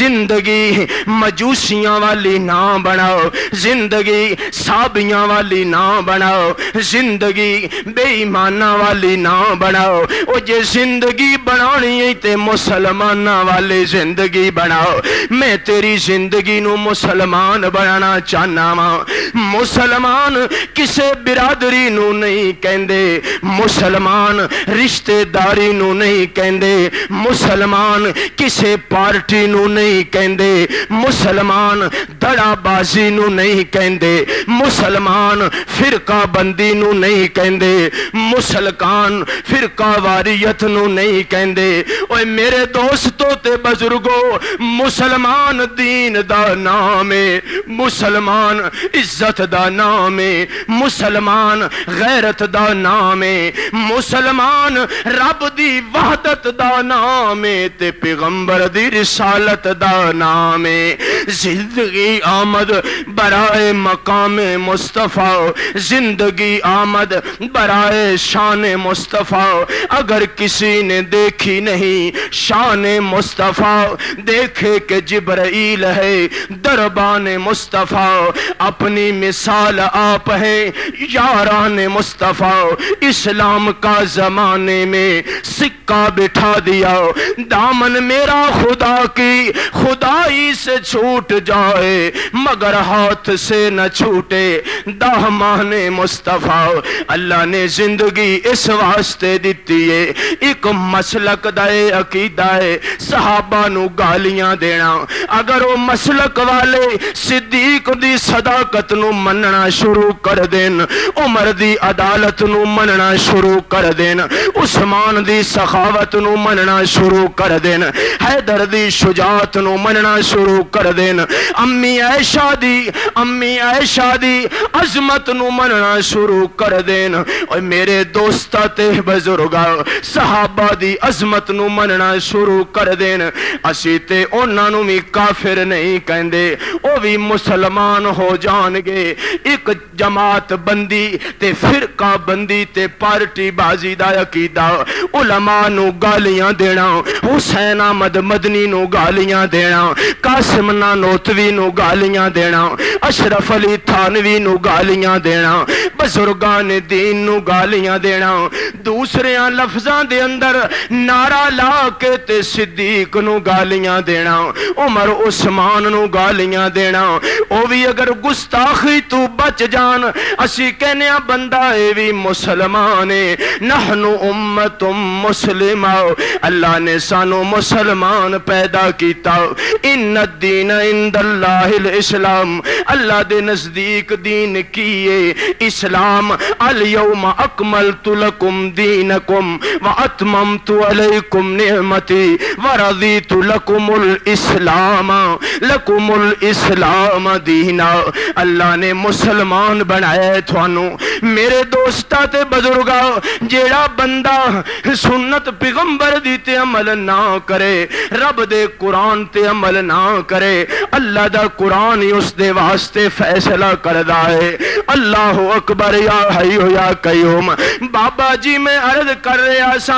زندگی مجوسیاں والی نہ بناؤ، زندگی صابیاں والی نہ بناؤ، زندگی بے ایماناں والی نہ بناؤ۔ او جے زندگی بنانی ہے تے مسلماناں والی زندگی بناؤ۔ میں تیری زندگی نو مسلمان بنانا چاہنا ماں۔ مسلمان کسے برادری نو نہیں کہندے، مسلمان رشتہ داری نو نہیں کہندے، مسلمان کسے پارٹی نو نہیں کہندے، مسلمان دڑا بازی نو نہیں کہندے، مسلمان فرقہ بندی نو نہیں کہندے، مسلمان فرقہ واریت نو نہیں کہندے۔ اوے میرے دوستو تے بزرگو، مسلمان دین دا نام ہے، مسلمان عزت دا نام ہے، مسلمان غیرت دا نام ہے، مسلمان رب دی وحدت دا نام ہے تے پیغمبر دی رسالت دا نام ہے۔ زندگی آمد برائے مقام مصطفیٰ، زندگی آمد برائے شان مصطفیٰ۔ اگر کسی نے دیکھی نہیں شان مصطفیٰ، دیکھے کہ جبرائیل ہے دربان مصطفیٰ، اپنی مثال آپ ہیں یاران مصطفیٰ۔ اسلام کا زمانے میں سکہ بٹھا دیا، دامن میرا خدا کی خدائی سے چھوٹ ٹوٹ جائے مگر ہاتھ سے نہ چھوٹے دامن مصطفیٰ. اللہ نے زندگی اس واسطے دیتی ہے ایک مسلک دے عقیدہ ہے صحابہ نو گالیاں دینا. اگر وہ مسلک والے صدیق دی صداقت نو مننا شروع کر دین, عمر دی عدالت نو مننا شروع کر دین, عثمان دی سخاوت نو مننا شروع کر دین, حیدر دی شجاعت نو مننا شروع کر دین, امی عائشہ دی امی عائشہ دی عظمت نو مننا شروع کر دین. اور میرے دوستا تے بزرگا صحابہ دی عظمت نو مننا شروع کر دین. اسی تے انہاں نو بھی کافر نہیں کہندے, او بھی مسلمان ہو جان گے. ایک جماعت بندی تے فرقہ بندی تے پارٹی بازی دا عقیدہ, علماء نو گالیاں دینا, حسین احمد مدنی نو گالیاں دینا, قاسم نانوتوی نو گالیاں دینا, اشرف علی تھانوی نو گالیاں دینا, بزرگان دین نو گالیاں دینا, دوسریاں لفظاں دے اندر نعرہ لا کے تے صدیق نو گالیاں دینا, عمر عثمان نو گالیاں دینا. او بھی اگر گستاخی تو بچ جان, اسی کہنے بندہ اے بھی مسلمان ہے. نحنو امت مسلمہ, اللہ نے سانو مسلمان پیدا کیتا. ان الدین عند اللہ الاسلام, اللہ دے نزدیک دین کیے اسلام. الیوم اکملت لکم دینکم واتممت علیکم نعمتی ورضیت لکم الاسلام لکم الاسلام دینا. اللہ نے مسلمان بنایا تھانو. میرے دوستا تے بزرگا جیڑا بندہ سنت پیغمبر دی تے عمل نہ کرے, رب دے قرآن تے عمل نہ کرے, اللہ دا قرآن ہی اس دے واسطے فیصلہ کردہ ہے. اللہ اکبر یا حی یا قیوم. بابا جی میں عرض کر رہا سا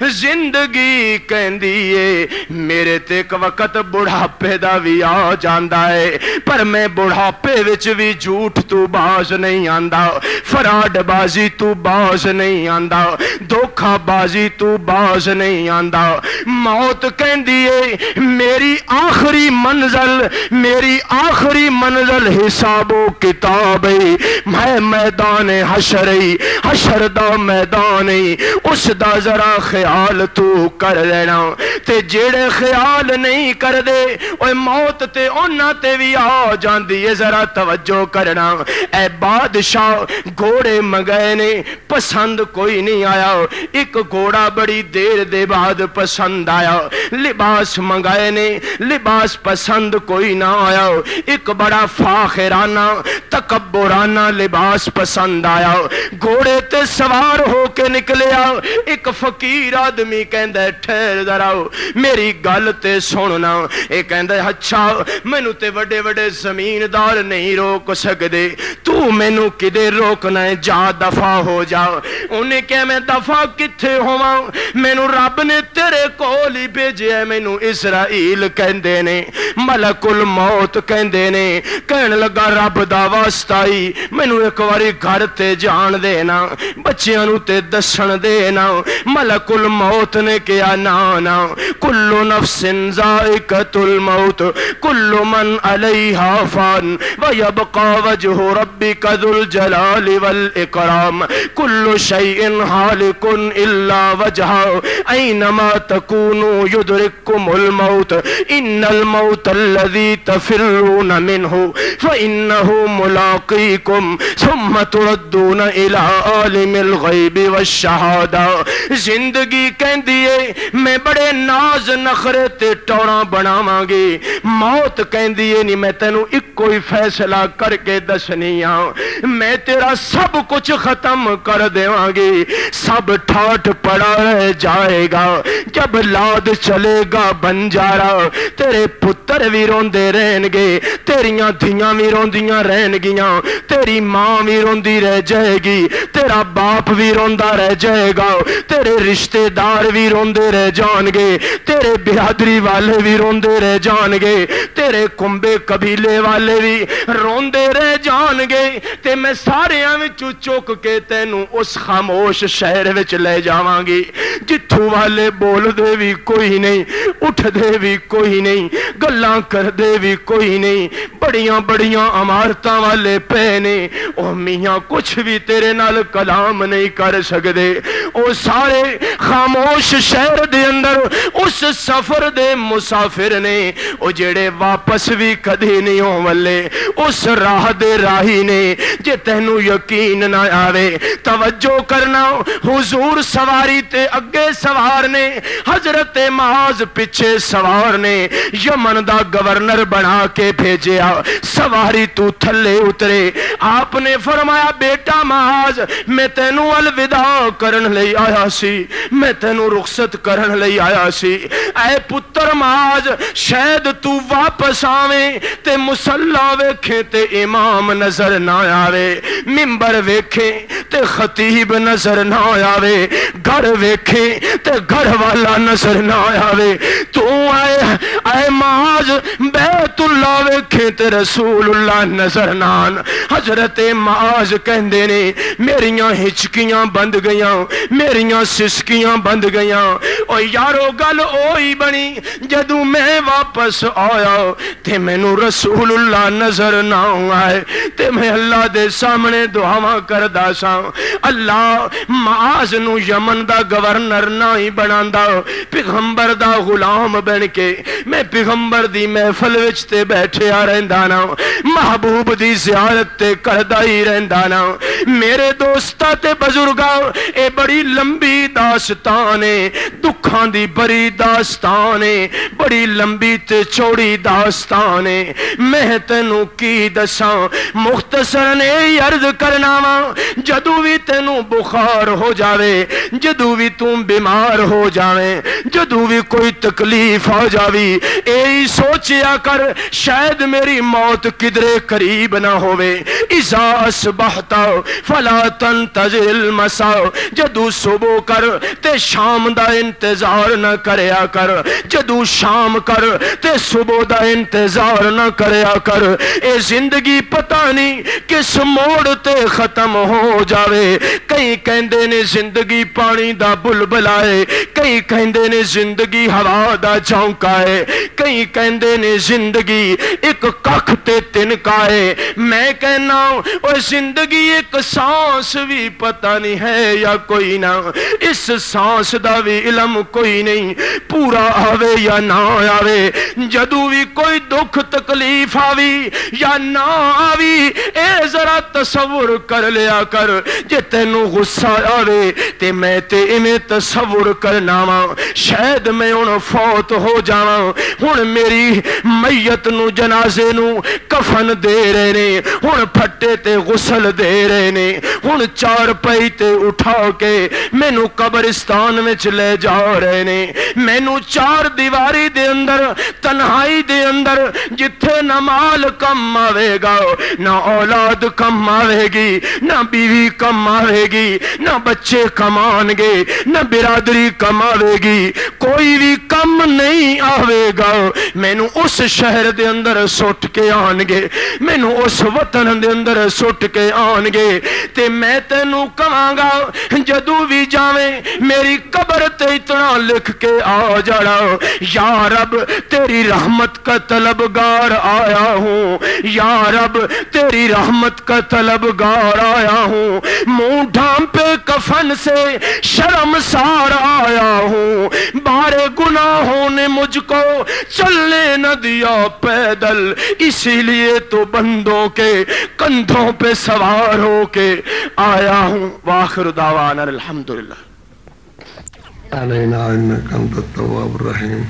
زندگی کہندیے میرے تے ایک وقت بڑھاپے دا بھی آ جاندا ہے, پر میں بڑھاپے وچ بھی جھوٹ تو باز نہیں آندا, فراڈ بازی تو باز نہیں آندا, دھوکھا بازی تو باز نہیں آندا. موت کہندیے میری آخری منزل میری آخری منزل حساب و کتاب ہے, میں میدان حشر ہے, حشر دا میدان ہے, اس دا ذرا خیال تو کر لینا. تے جیڑے خیال نہیں کر دے اوے موت تے انہاں تے بھی آ جاندی ہے, ذرا توجہ کرنا. اے بادشاہ گھوڑے منگائے نے پسند کوئی نہیں آیا, ایک گھوڑا بڑی دیر دے بعد پسند آیا. لباس منگائے نے لباس پسند کوئی نہ آیا, ایک بڑا فاخرانہ تکبرانہ لباس پسند آیا. گھوڑے تے سوار ہو کے نکلیا, ایک فقیر آدمی کہندا ہے ٹھہر ذرا میری گل تے سننا. اے کہندا ہے اچھا مینوں تے وڈے وڈے زمیندار نہیں روک سکدے, تو مینوں کدے روکنا ہے, جا دفع ہو جا. انہیں کہ میں دفع کتھے ہوواں, مینوں رب نے تیرے کول ہی بھیجیا ہے, مینوں اسرائیل کہندے نے, ملک الموت کہندے نے. کہن لگا رب دا واسطہ ہی مینوں ایک واری گھر تے جان دینا, بچیاں نوں تے دسن دینا. ملک الموت نے کہا نا نا, کل نفس ذائقۃ الموت کل من علیہا فان ویبقى وجہ ربک ذو الجلال والاکرام کل شیء ہالک الا وجہہ اینما تکونوا یدرککم الموت ان الموت الذی تفرون منہ فانہ ملاقیکم ثم تردون الی عالم الغیب والشہادہ. زندگی کہندیے میں بڑے ناز نخرے تے ٹوراں بناواں گی, موت کہندیے نہیں میں تینوں ایک کوئی فیصلہ کر کے دسنی ہاں, میں تیرا سب کچھ ختم کر دیواں گی, سب ٹھاٹ پڑا رہ جائے گا. جب لاد چلے گا بنجارا تیرے پتر بھی روندے رہن گے, تیریاں دھیاں بھی روندیاں رہن گیاں, تیری ماں بھی روندی رہ جائے گی, تیرا باپ بھی روندا رہ جائے گا, تیرے رشتے دار بھی روندے رہ جان گے, تیرے برادری والے بھی روندے رہ جان گے, تیرے کنبے قبیلے والے بھی روندے رہ جان گے. تے تے میں ساریاں وچوں چک کے تینوں اس خاموش شہر وچ لے جاواں گی جتھوں والے بول دے بھی کوئی نہیں، اٹھ دے بھی کوئی نہیں، گلاں کر دے بھی کوئی نہیں، بڑیاں بڑیاں عمارتاں والے پے نے، او میاں کچھ بھی تیرے نال کلام نہیں کر سکدے۔ او سارے خاموش شہر دے اندر اس سفر دے مسافر نے، او جڑے واپس بھی کدی نہیں ہون والے، اس راہ دے راہی نے۔ جے تینوں یقین نہ آوے توجہ کرنا، حضور سواری تے اگے سوار نے، حضرت معاذ پیچھے سوار نے، یمن دا گورنر بنا کے بھیجیا، سواری تو تھلے اترے۔ آپ نے فرمایا بیٹا معاذ میں تینوں الوداع کرن لئی آیا سی، میں تینوں رخصت کرن لئی آیا سی۔ اے پتر معاذ شاید تو واپس آویں تے مصلی ویکھے تے امام نظر نہ آوے، ممبر ویکھے تے خطیب نظر نہ آوے، گھر ویکھے تے گھر والا نظر نہ آوے، تو اے اے معاذ بیت اللہ ویکھے تے رسول اللہ نظر نہ آن۔ حضرت معاذ کہندے نے میریاں ہچکیاں بند گیاں، میریاں سسکیاں بند گیاں، او یارو گل اوہی بنی جدوں میں واپس آیا تے مینوں رسول اللہ نظر نہ آئے تے میں اللہ دے سامنے دعاواں کردا ساں، اللہ معاذ نو یمن دا گورنر نہ ہی بناندا، پیغمبر دا غلام بن کے میں پیغمبر دی محفل وچ تے بیٹھیا رہندا نا، محبوب دی زیارت تے کردا ہی رہندا نا۔ میرے دوستا تے بزرگاں اے بڑی لمبی داستان ہے، دکھاں دی بڑی داستان ہے، بڑی لمبی تے چوڑی داستان ہے، میں تینوں کی دساں مختصر نے عرض کرنا وا۔ جدوں بھی تینوں بخار ہو جاوے، جدوں بھی تم بیمار ہو جاویں، جدوں بھی کوئی تکلیف آ جاوی، اے سوچیا کر شاید میری موت کدرے قریب نہ ہوئے۔ اذا اصبحت فلا تنتظر المساء، جدوں صبح کر تے شام دا انتظار نہ کریا کر، جدوں شام کر تے صبح دا انتظار نہ کریا کر۔ اے زندگی پتہ نہیں کس موڑ تے ختم ہو جاوے، کئی کہندے نے زندگی پانی دا بلبلا ہے، کئی کہندے نے زندگی ہوا دا جھونکا ہے، کئی کہندے نے زندگی ایک ککھ تے تنکا ہے۔ میں کہنا او زندگی ایک سانس بھی پتہ نہیں ہے یا کوئی نہ، اس سانس دا بھی علم کوئی نہیں، پورا آوے یا نہ آوے۔ جدوں بھی کوئی دکھ تکلیف آوی یا نہ آوی، اے ذرا تصور کر لیا کر، جے تینوں غصہ آوے تے میں تے ایویں تصور کرنا وا شاید میں ہن فوت ہو جاواں، ہن میری میت نو جنازے نو کفن دے رہے نے، ہن پھٹے تے غسل دے رہے نے، ہن چار پئی تے اٹھا کے مینوں قبرستان وچ لے جا رہے نے، مینوں چار دیواری دے اندر تنہائی دے اندر جتھے نہ مال کم آوے گا، نہ اولاد کم آوے گی، نہ بیوی کم آوے گی، نہ بچے کمان گے، نہ برادری کم آوے گی، کوئی بھی کم نہیں آوے گا، مینوں اس شہر دے اندر سٹ کے آن گے، مینوں اس وطن دے اندر سٹ کے آن گے، تے میں تینوں کہاں گا جدوں بھی جاویں میری قبر تے اتنا لکھ کے آ جانا، یا رب تیری رحمت کا طلبگار آیا ہوں، یا رب تیری رحمت کا طلبگار آیا ہوں، منہ ڈھانپے کفن سے شرمسار آیا ہوں، بارے گناہوں نے مجھ کو چلنے نہ دیا پیدل، اسی لیے تو بندوں کے کندھوں پہ سوار ہو کے آیا ہوں۔ وآخر دعوانا الحمدللہ۔ علینا انک انت التواب الرحیم۔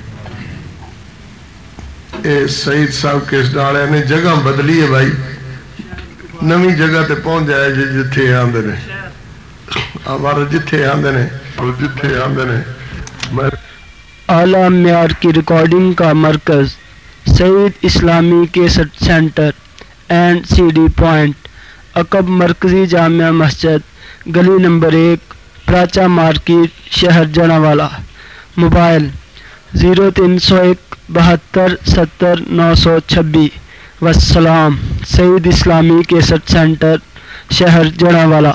اے سعید صاحب کس ڈالے نے جگہ بدلی ہے بھائی، نوی جگہ تے پہنچ جائے جی جتھے آندے نے، ہمارا جتھے آندے نے اور جتھے آندے نے۔ اعلیٰ معیار کی ریکارڈنگ کا مرکز Saeed Islami cassette centre and C D point, عقب مرکزی جامعہ مسجد، گلی نمبر ایک، پراچا مارکیٹ، شہر جڑاوالا۔ موبائل زیرو تین سو ایک بہتر ستر نو سو چھبیس۔ والسلام۔ سعید اسلامی کیسٹ سینٹر شہر جڑاوالا۔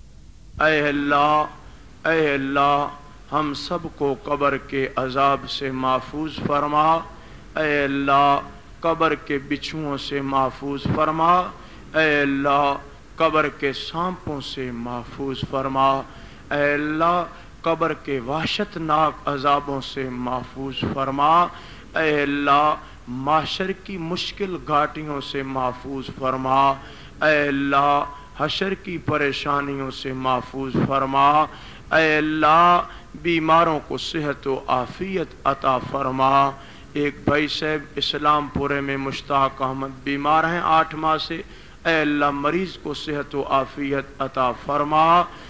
اے اللہ اے اللہ ہم سب کو قبر کے عذاب سے محفوظ فرما، اے اللہ قبر کے بچھوؤں سے محفوظ فرما، اے اللہ قبر کے سانپوں سے محفوظ فرما، اے اللہ قبر کے وحشت ناک عذابوں سے محفوظ فرما، اے اللہ محشر کی مشکل گھاٹیوں سے محفوظ فرما، اے اللہ حشر کی پریشانیوں سے محفوظ فرما، اے اللہ بیماروں کو صحت و عافیت عطا فرما۔ ایک بھائی صاحب اسلام پورے میں مشتاق احمد بیمار ہیں آٹھ ماہ سے، اے اللہ مریض کو صحت و عافیت عطا فرما۔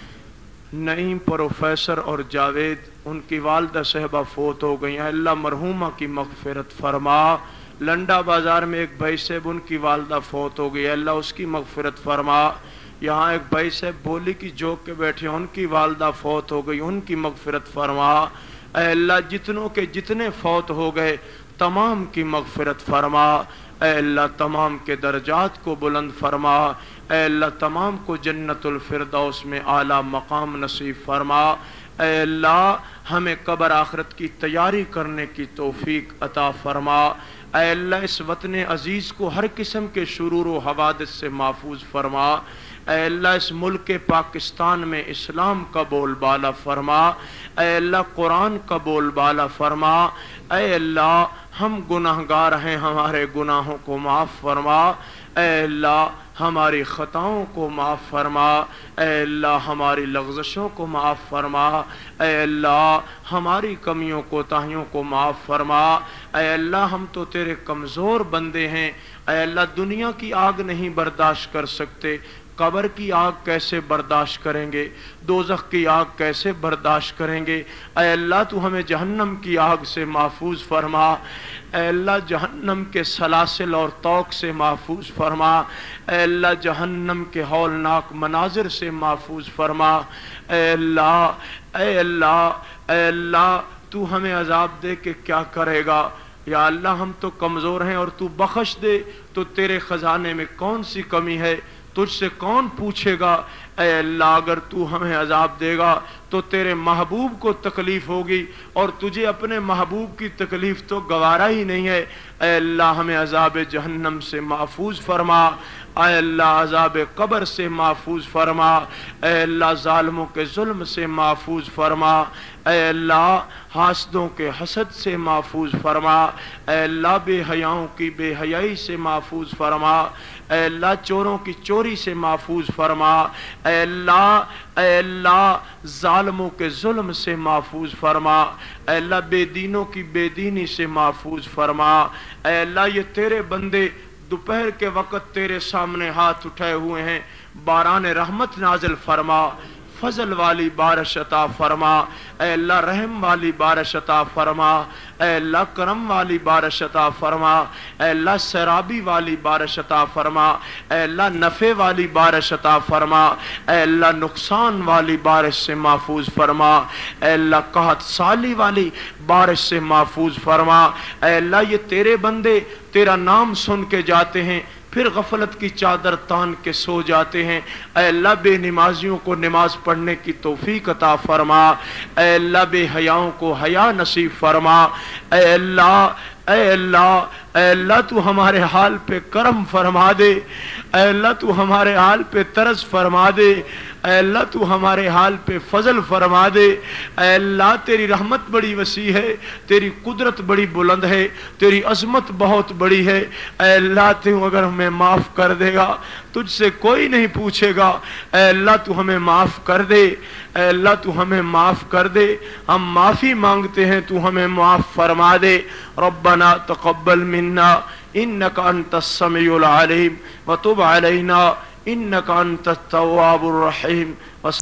نعیم پروفیسر اور جاوید ان کی والدہ صاحبہ فوت ہو گئی ہیں، اللہ مرحومہ کی مغفرت فرما۔ لنڈا بازار میں ایک بھائی صاحب ان کی والدہ فوت ہو گئی، اللہ اس کی مغفرت فرما۔ یہاں ایک بھائی صاحب بولی کی جوک کے بیٹھے ان کی والدہ فوت ہو گئی، ان کی مغفرت فرما۔ اے اللہ جتنوں کے جتنے فوت ہو گئے تمام کی مغفرت فرما، اے اللہ تمام کے درجات کو بلند فرما، اے اللہ تمام کو جنت الفردوس میں اعلیٰ مقام نصیب فرما، اے اللہ ہمیں قبر آخرت کی تیاری کرنے کی توفیق عطا فرما، اے اللہ اس وطن عزیز کو ہر قسم کے شرور و حوادث سے محفوظ فرما، اے اللہ اس ملک پاکستان میں اسلام کا بول بالا فرما، اے اللہ قرآن کا بول بالا فرما، اے اللہ ہم گناہگار ہیں ہمارے گناہوں کو معاف فرما، اے اللہ ہماری خطاؤں کو معاف فرما، اے اللہ ہماری لغزشوں کو معاف فرما، اے اللہ ہماری کمیوں کوتاہیوں کو معاف فرما، اے اللہ ہم تو تیرے کمزور بندے ہیں، اے اللہ دنیا کی آگ نہیں برداشت کر سکتے، قبر کی آگ کیسے برداشت کریں گے، دوزخ کی آگ کیسے برداشت کریں گے، اے اللہ تو ہمیں جہنم کی آگ سے محفوظ فرما، اے اللہ جہنم کے سلاسل اور طوق سے محفوظ فرما، اے اللہ جہنم کے ہولناک مناظر سے محفوظ فرما، اے اللہ اے اللہ اے اللہ تو ہمیں عذاب دے کے کیا کرے گا، یا اللہ ہم تو کمزور ہیں اور تو بخش دے تو تیرے خزانے میں کون سی کمی ہے، تجھ سے کون پوچھے گا، اے اللہ اگر تو ہمیں عذاب دے گا تو تیرے محبوب کو تکلیف ہوگی اور تجھے اپنے محبوب کی تکلیف تو گوارا ہی نہیں ہے، اے اللہ ہمیں عذاب جہنم سے محفوظ فرما، اے اللہ عذاب قبر سے محفوظ فرما، اے اللہ ظالموں کے ظلم سے محفوظ فرما، اے اللہ حاسدوں کے حسد سے محفوظ فرما، اے اللہ بے حیاؤں کی بے حیائی سے محفوظ فرما، اے اللہ چوروں کی چوری سے محفوظ فرما، اے اللہ اے اللہ ظالموں کے ظلم سے محفوظ فرما، اے اللہ بے دینوں کی بے دینی سے محفوظ فرما، اے اللہ یہ تیرے بندے دوپہر کے وقت تیرے سامنے ہاتھ اٹھائے ہوئے ہیں، باران رحمت نازل فرما، فضل والی بارش عطا فرما، اے اللہ رحم والی بارش عطا فرما، اے اللہ کرم والی بارش عطا فرما، اے اللہ سیرابی والی بارش عطا فرما، اے اللہ نفع والی بارش عطا فرما، اے اللہ نقصان والی بارش سے محفوظ فرما، اے اللہ قحط سالی والی بارش سے محفوظ فرما، اے اللہ یہ تیرے بندے تیرا نام سن کے جاتے ہیں پھر غفلت کی چادر تان کے سو جاتے ہیں، اے اللہ بے نمازیوں کو نماز پڑھنے کی توفیق عطا فرما، اے اللہ بے حیاؤں کو حیا نصیب فرما، اے اللہ اے اللہ اے اللہ تو ہمارے حال پہ کرم فرما دے، اے اللہ تو ہمارے حال پہ ترس فرما دے، اے اللہ تو ہمارے حال پہ فضل فرما دے، اے اللہ تیری رحمت بڑی وسیع ہے، تیری قدرت بڑی بلند ہے، تیری عظمت بہت بڑی ہے، اے اللہ تو اگر ہمیں معاف کر دے گا تجھ سے کوئی نہیں پوچھے گا، اے اللہ تو ہمیں معاف کر دے، اے اللہ تو ہمیں معاف کر دے، ہم معافی مانگتے ہیں تو ہمیں معاف فرما دے، ربنا تقبل منا انک انت السمیع العلیم وتب علینا انک انت التواب الرحیم۔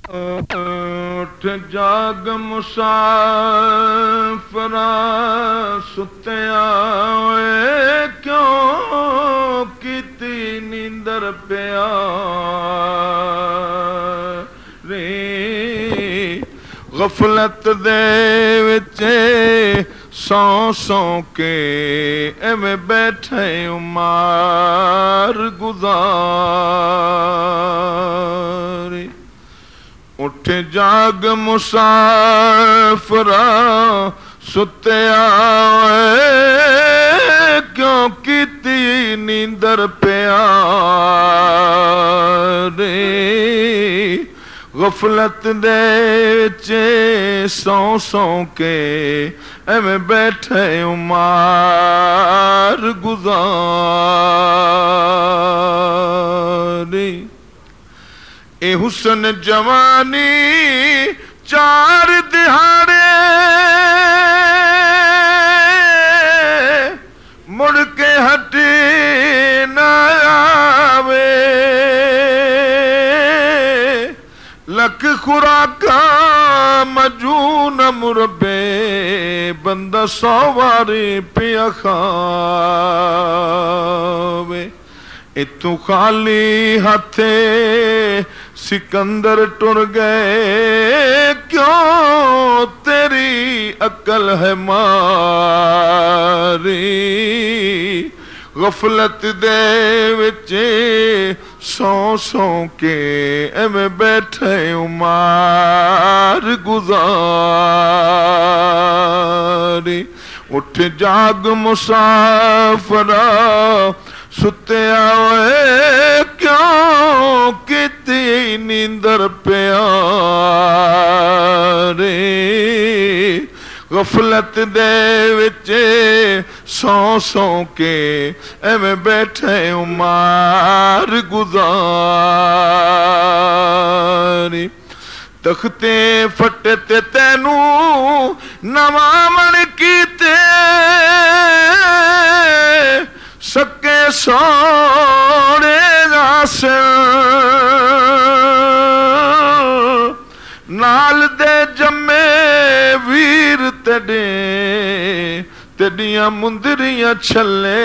اٹھ جاگ مسافرا ستیا کیوں کیتی نیندر پیا رے، غفلت دے وچے سو سو کے ایویں بیٹھے عمر گزار اٹھ جاگ مسافرا ستیا کیوں کیتی نیندر پیارے غفلت دے چے سو سو کے ایویں بیٹھے عمر گزاری اے حسن جوانی چار دہاڑے مڑ کے ہٹی نہ آوے لکھ خوراکاں مجون مربے بندہ سو واری پیا کھاوے اتو خالی ہاتھے سکندر ٹر گئے کیوں تیری عقل ہے ماری غفلت دے وچے سو سو کے ایویں بیٹھے عمر گزاری اٹھ جاگ مسافرا ستیا کیوں کیتی نیندر پیارے غفلت دے وچے سو سو کے ایویں بیٹھے عمر گزاری تختے فٹے تے تینوں نواں من کیتے سکے سونے ناصر نال دے جمے ویر تیڈے تیڈیاں مندریاں چھلے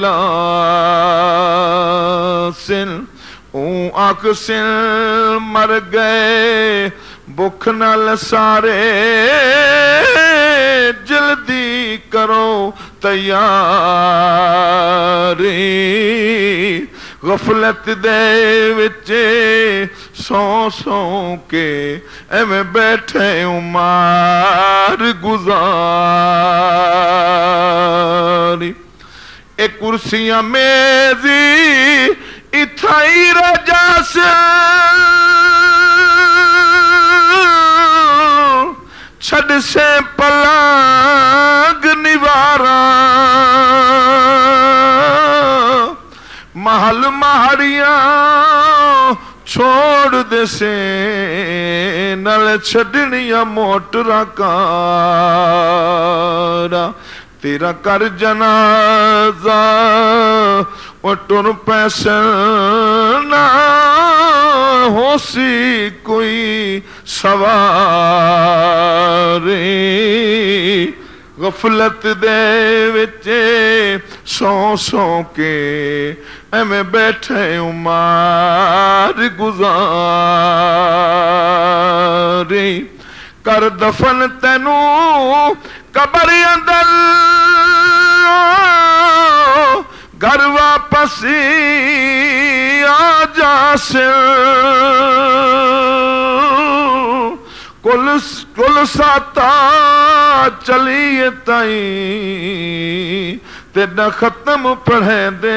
لاسن اون آنکھ سن مر گئے بکھ نال سارے جلدی کرو تیاری غفلت دے وچے سو سو کے ایویں بیٹھے عمر گزاری اے کرسیاں میزی اتھائی رجا سے چھڑ سے پلانگ نوارا محل مہاریاں چھوڑ دے سے نل چھڑنیاں موٹراں کارا تیرا کر جنازہ وٹن پیسن نہ ہو سی کوئی سواری غفلت دے وچے سو سو کے ایویں بیٹھے عمر گزاری کر دفن تینوں قبر اندر گھر واپس آ جا سے کل کل ساتا چلیے تائیں تیرا ختم پڑھے دے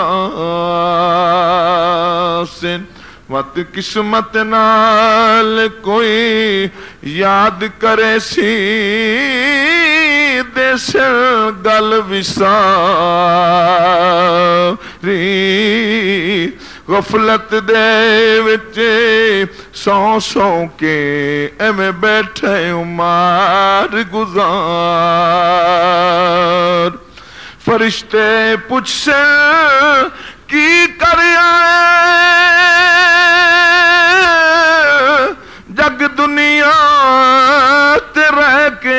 راسن مت قسمت نال کوئی یاد کرے سی دیس گل وساری غفلت دے وچے سو سو کے ایویں بیٹھے عمر گزار فرشتے پوچھ سے کی کر آئے جگ دنیا تے رہ کے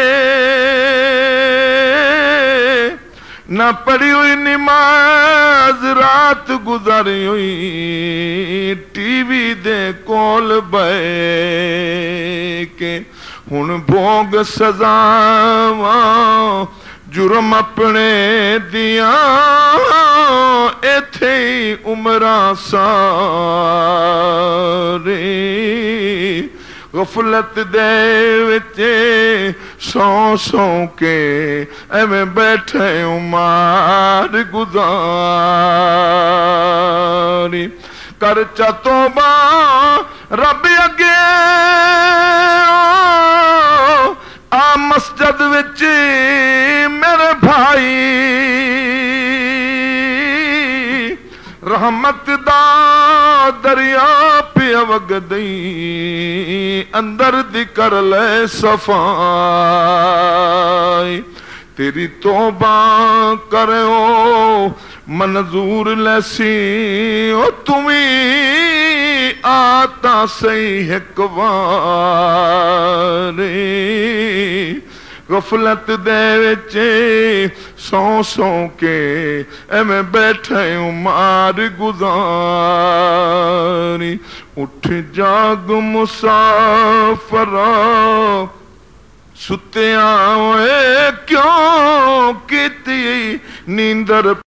نہ پڑھی ہوئی نماز رات گزاری ہوئی ٹی وی دے کول بے کے ہن بھوگ سزاواں جرم اپنے دیاں ایتھے عمراں سارے غفلت دے وچ سو سو کے ایویں بیٹھے عمر گزاری کر چا توبہ رب اگے آ مسجد وچ میرے بھائی رحمت دا دریا پیا وگدئی اندر دی کر لے صفائی تیری توبہ کرو منظور لیسی او تمہیں آتا صحیح ایک واری غفلت دے وچ سو سو کے ایویں بیٹھے عمر گزاری اٹھ جاگ مسافرا ستیاں ہوئے کیوں کیتی نیندر